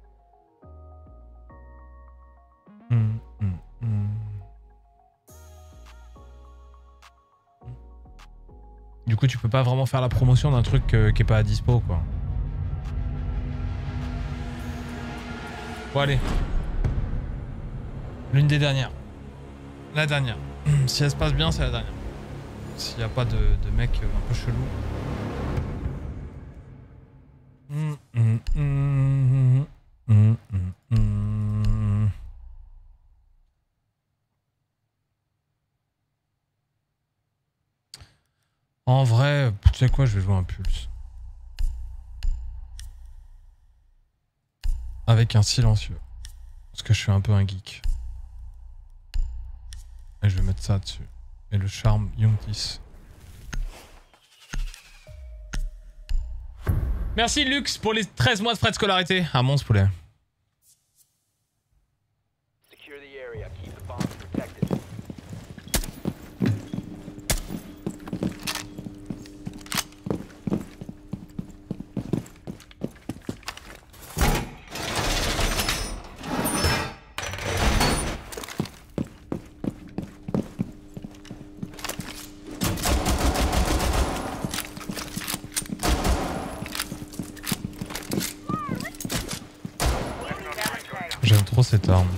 Mmh, mmh, mmh. Du coup, tu peux pas vraiment faire la promotion d'un truc euh, qui est pas à dispo, quoi. Bon, allez. L'une des dernières. La dernière. Si elle se passe bien, c'est la dernière. S'il n'y a pas de, de mec un peu chelou. Mmh, mmh, mmh, mmh, mmh, mmh. En vrai, tu sais quoi, je vais jouer un pulse. Avec un silencieux. Parce que je suis un peu un geek. Et je vais mettre ça dessus. Et le charme Yuntis. Merci Lux pour les treize mois de frais de scolarité. Ah mon poulet. J'aime trop cette arme.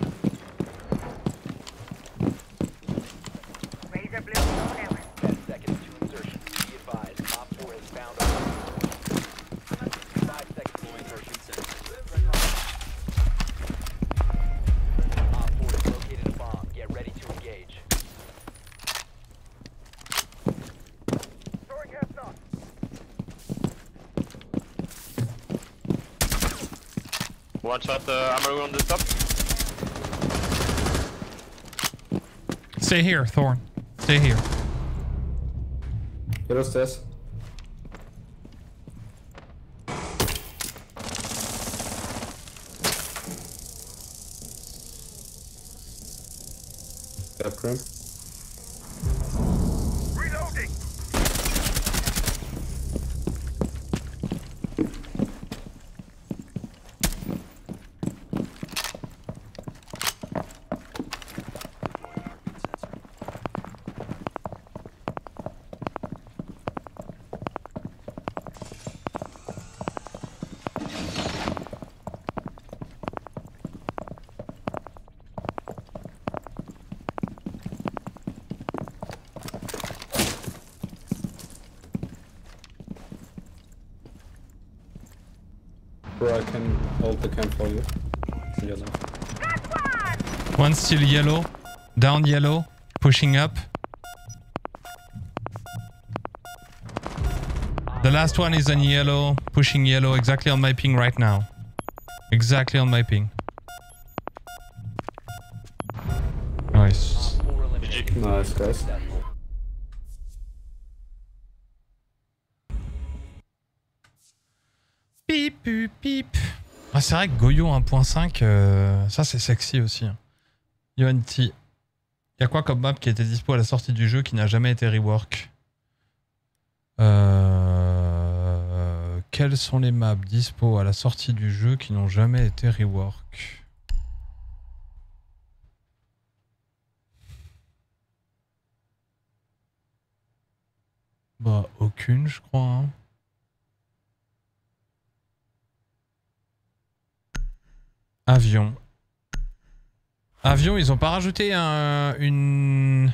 One shot uh, ammo on the top. Stay here, Thorn. Stay here. Hello, Stas. Cap cramp. so I can hold the camp for you. Yellow. One still yellow. Down yellow. Pushing up. The last one is on yellow. Pushing yellow. Exactly on my ping right now. Exactly on my ping. Nice. Nice, guys. Pip, pip, pip. Ah, c'est vrai que Goyo un point cinq, euh, ça c'est sexy aussi. Yoanti. Y'a quoi comme map qui était dispo à la sortie du jeu qui n'a jamais été rework? euh... Quelles sont les maps dispo à la sortie du jeu qui n'ont jamais été rework? Bah, aucune, je crois. Hein. Avion. Avion, ils ont pas rajouté un, une...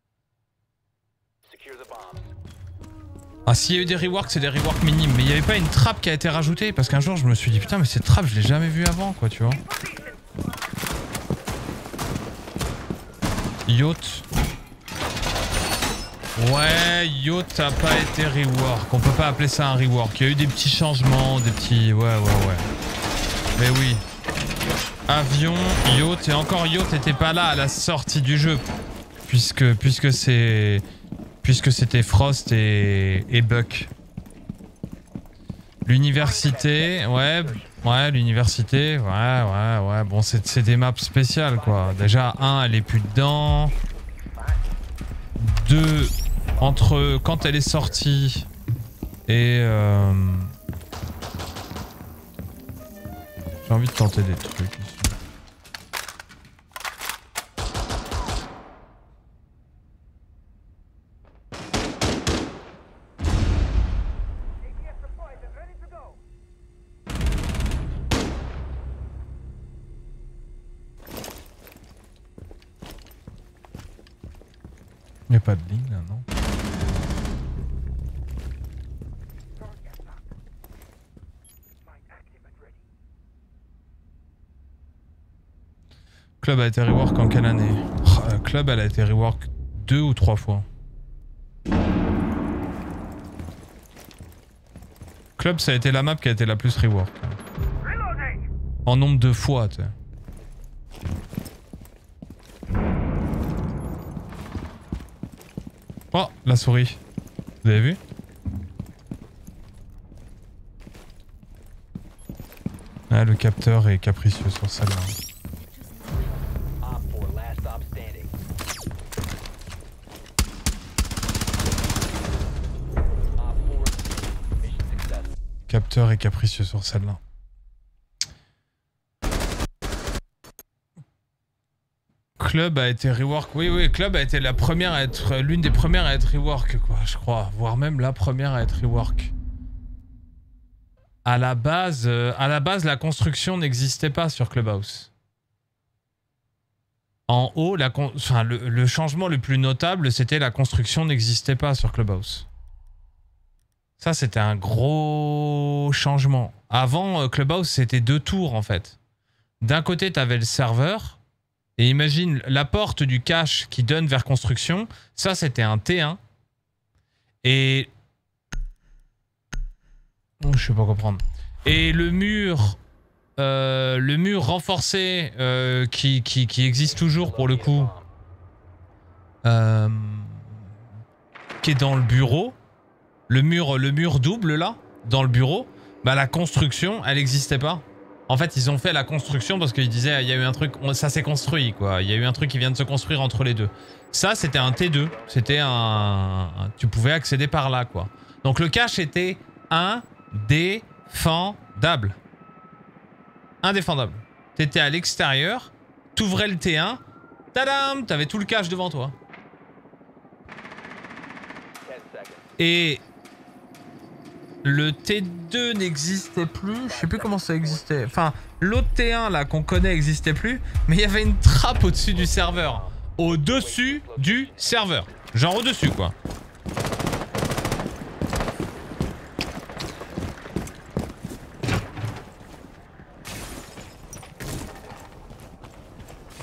Ah, s'il y a eu des reworks, c'est des reworks minimes. Mais il n'y avait pas une trappe qui a été rajoutée. Parce qu'un jour, je me suis dit, putain, mais cette trappe, je l'ai jamais vue avant, quoi, tu vois. Yacht. Ouais, Yacht a pas été rework. On peut pas appeler ça un rework. Il y a eu des petits changements, des petits... Ouais, ouais, ouais. Mais oui. Avion, Yacht, et encore Yacht n'était pas là à la sortie du jeu. Puisque, puisque c'est... Puisque c'était Frost et, et Buck. L'université, ouais, ouais, l'université, ouais, ouais, ouais. Bon, c'est des maps spéciales, quoi. Déjà, un, elle est plus dedans. Deux, entre quand elle est sortie et... Euh... J'ai envie de tenter des trucs ici. Il n'y a pas de ligne là, non? Club a été rework en quelle année? Oh, Club, elle a été rework deux ou trois fois. Club, ça a été la map qui a été la plus rework. En nombre de fois, tu sais. Oh, la souris. Vous avez vu? Ah, le capteur est capricieux sur celle-là. Capteur est capricieux sur celle-là. Club a été rework. Oui, oui, Club a été la première à être, l'une des premières à être rework, quoi, je crois. Voire même la première à être rework. À la base, euh, à la base, la construction n'existait pas sur Clubhouse. En haut, la con enfin, le, le changement le plus notable, c'était la construction n'existait pas sur Clubhouse. Ça, c'était un gros changement. Avant, euh, Clubhouse, c'était deux tours, en fait. D'un côté, tu avais le serveur. Et imagine, la porte du cache qui donne vers construction, ça c'était un T un. Et... Oh, je sais pas comprendre. Et le mur... Euh, le mur renforcé euh, qui, qui, qui existe toujours pour le coup. Euh, qui est dans le bureau. Le mur, le mur double là, dans le bureau. Bah la construction, elle n'existait pas. En fait, ils ont fait la construction parce qu'ils disaient il y a eu un truc, ça s'est construit quoi. Il y a eu un truc qui vient de se construire entre les deux. Ça, c'était un T deux. C'était un, un... Tu pouvais accéder par là quoi. Donc le cache était indéfendable. Indéfendable. T'étais à l'extérieur, t'ouvrais le T un, tadam, t'avais tout le cache devant toi. Et... le T deux n'existait plus, je sais plus comment ça existait. Enfin, l'autre T un là qu'on connaît n'existait plus, mais il y avait une trappe au-dessus du serveur. Au-dessus du serveur. Genre au-dessus quoi.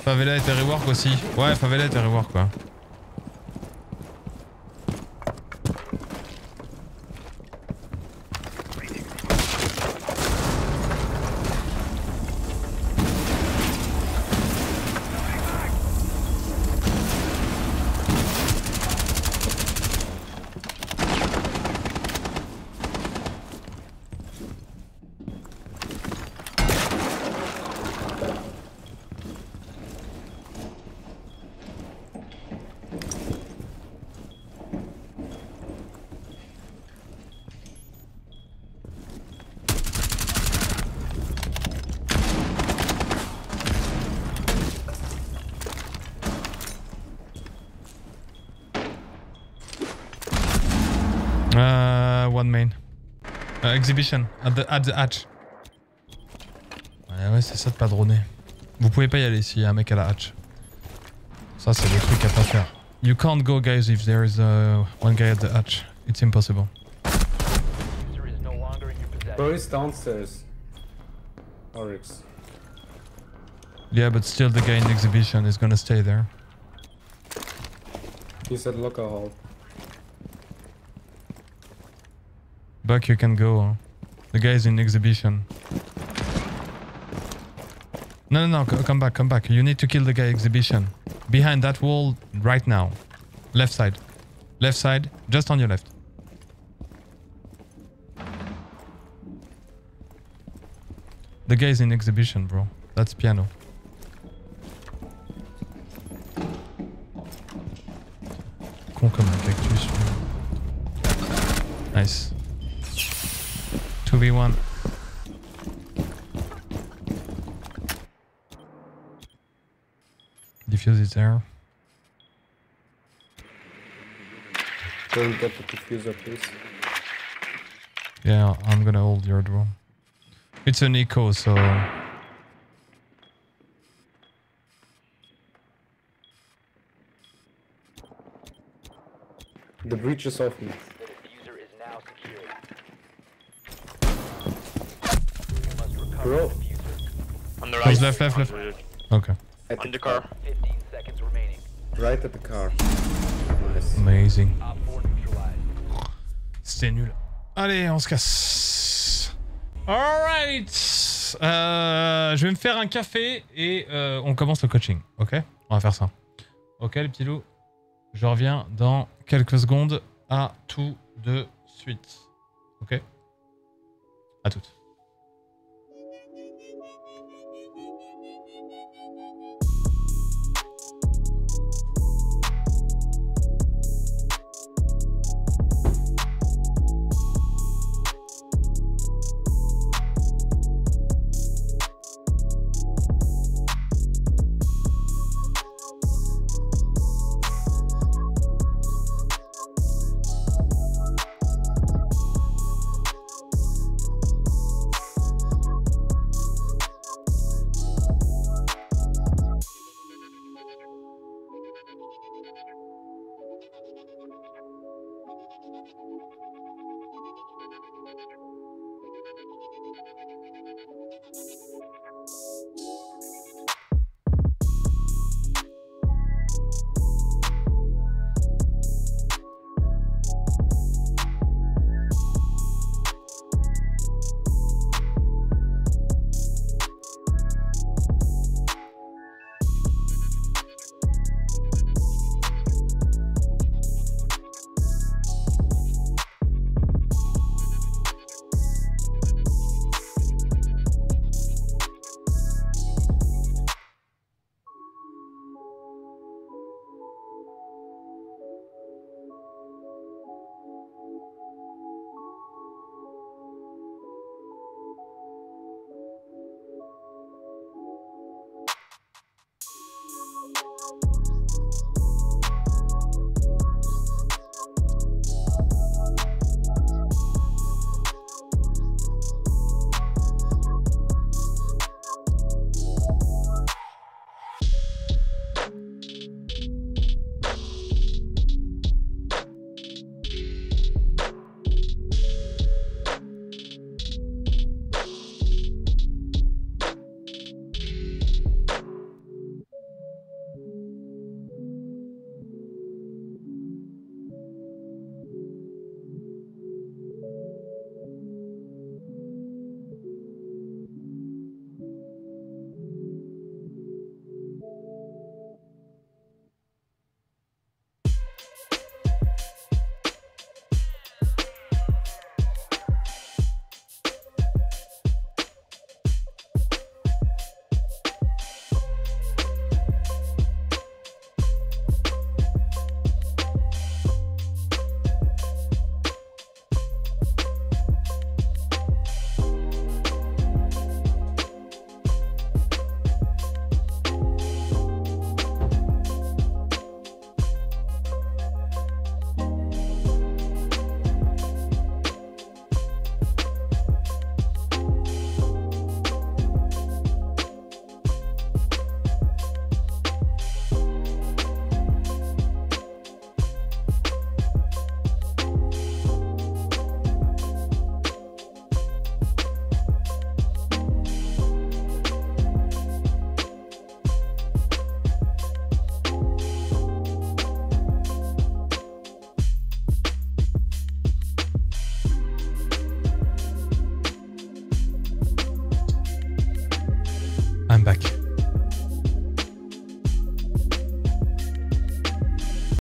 Favela était rework aussi. Ouais, Favela était rework quoi. Uh, one main. Uh, exhibition at the at the hatch. Ouais, ouais, c'est ça de pas droner. Vous pouvez pas y aller s'il y a un mec à la hatch. Ça, c'est le truc à pas faire. You can't go, guys, if there is uh, one guy at the hatch. It's impossible. Bro is downstairs. Oryx. Yeah, but still, the guy in the exhibition is gonna stay there. He's at locker hall. Buck, you can go. Huh? The guy is in exhibition. No, no, no, c- come back, come back. You need to kill the guy exhibition. Behind that wall, right now. Left side. Left side, just on your left. The guy is in exhibition, bro. That's piano. Con comme un cactus. Nice. two v one. Diffuse is there. Don't get the diffuser, please. Yeah, I'm gonna hold your drone. It's an eco, so... The breach is off me. Bro. On the Close right. left, left, left. Okay. At On the car. Right at the car. Nice. Amazing. C'était nul. Allez, on se casse. Alright. Euh, je vais me faire un café et euh, on commence le coaching. Ok? On va faire ça. Ok, les petits loups. Je reviens dans quelques secondes. À tout de suite. Ok? À toutes. back.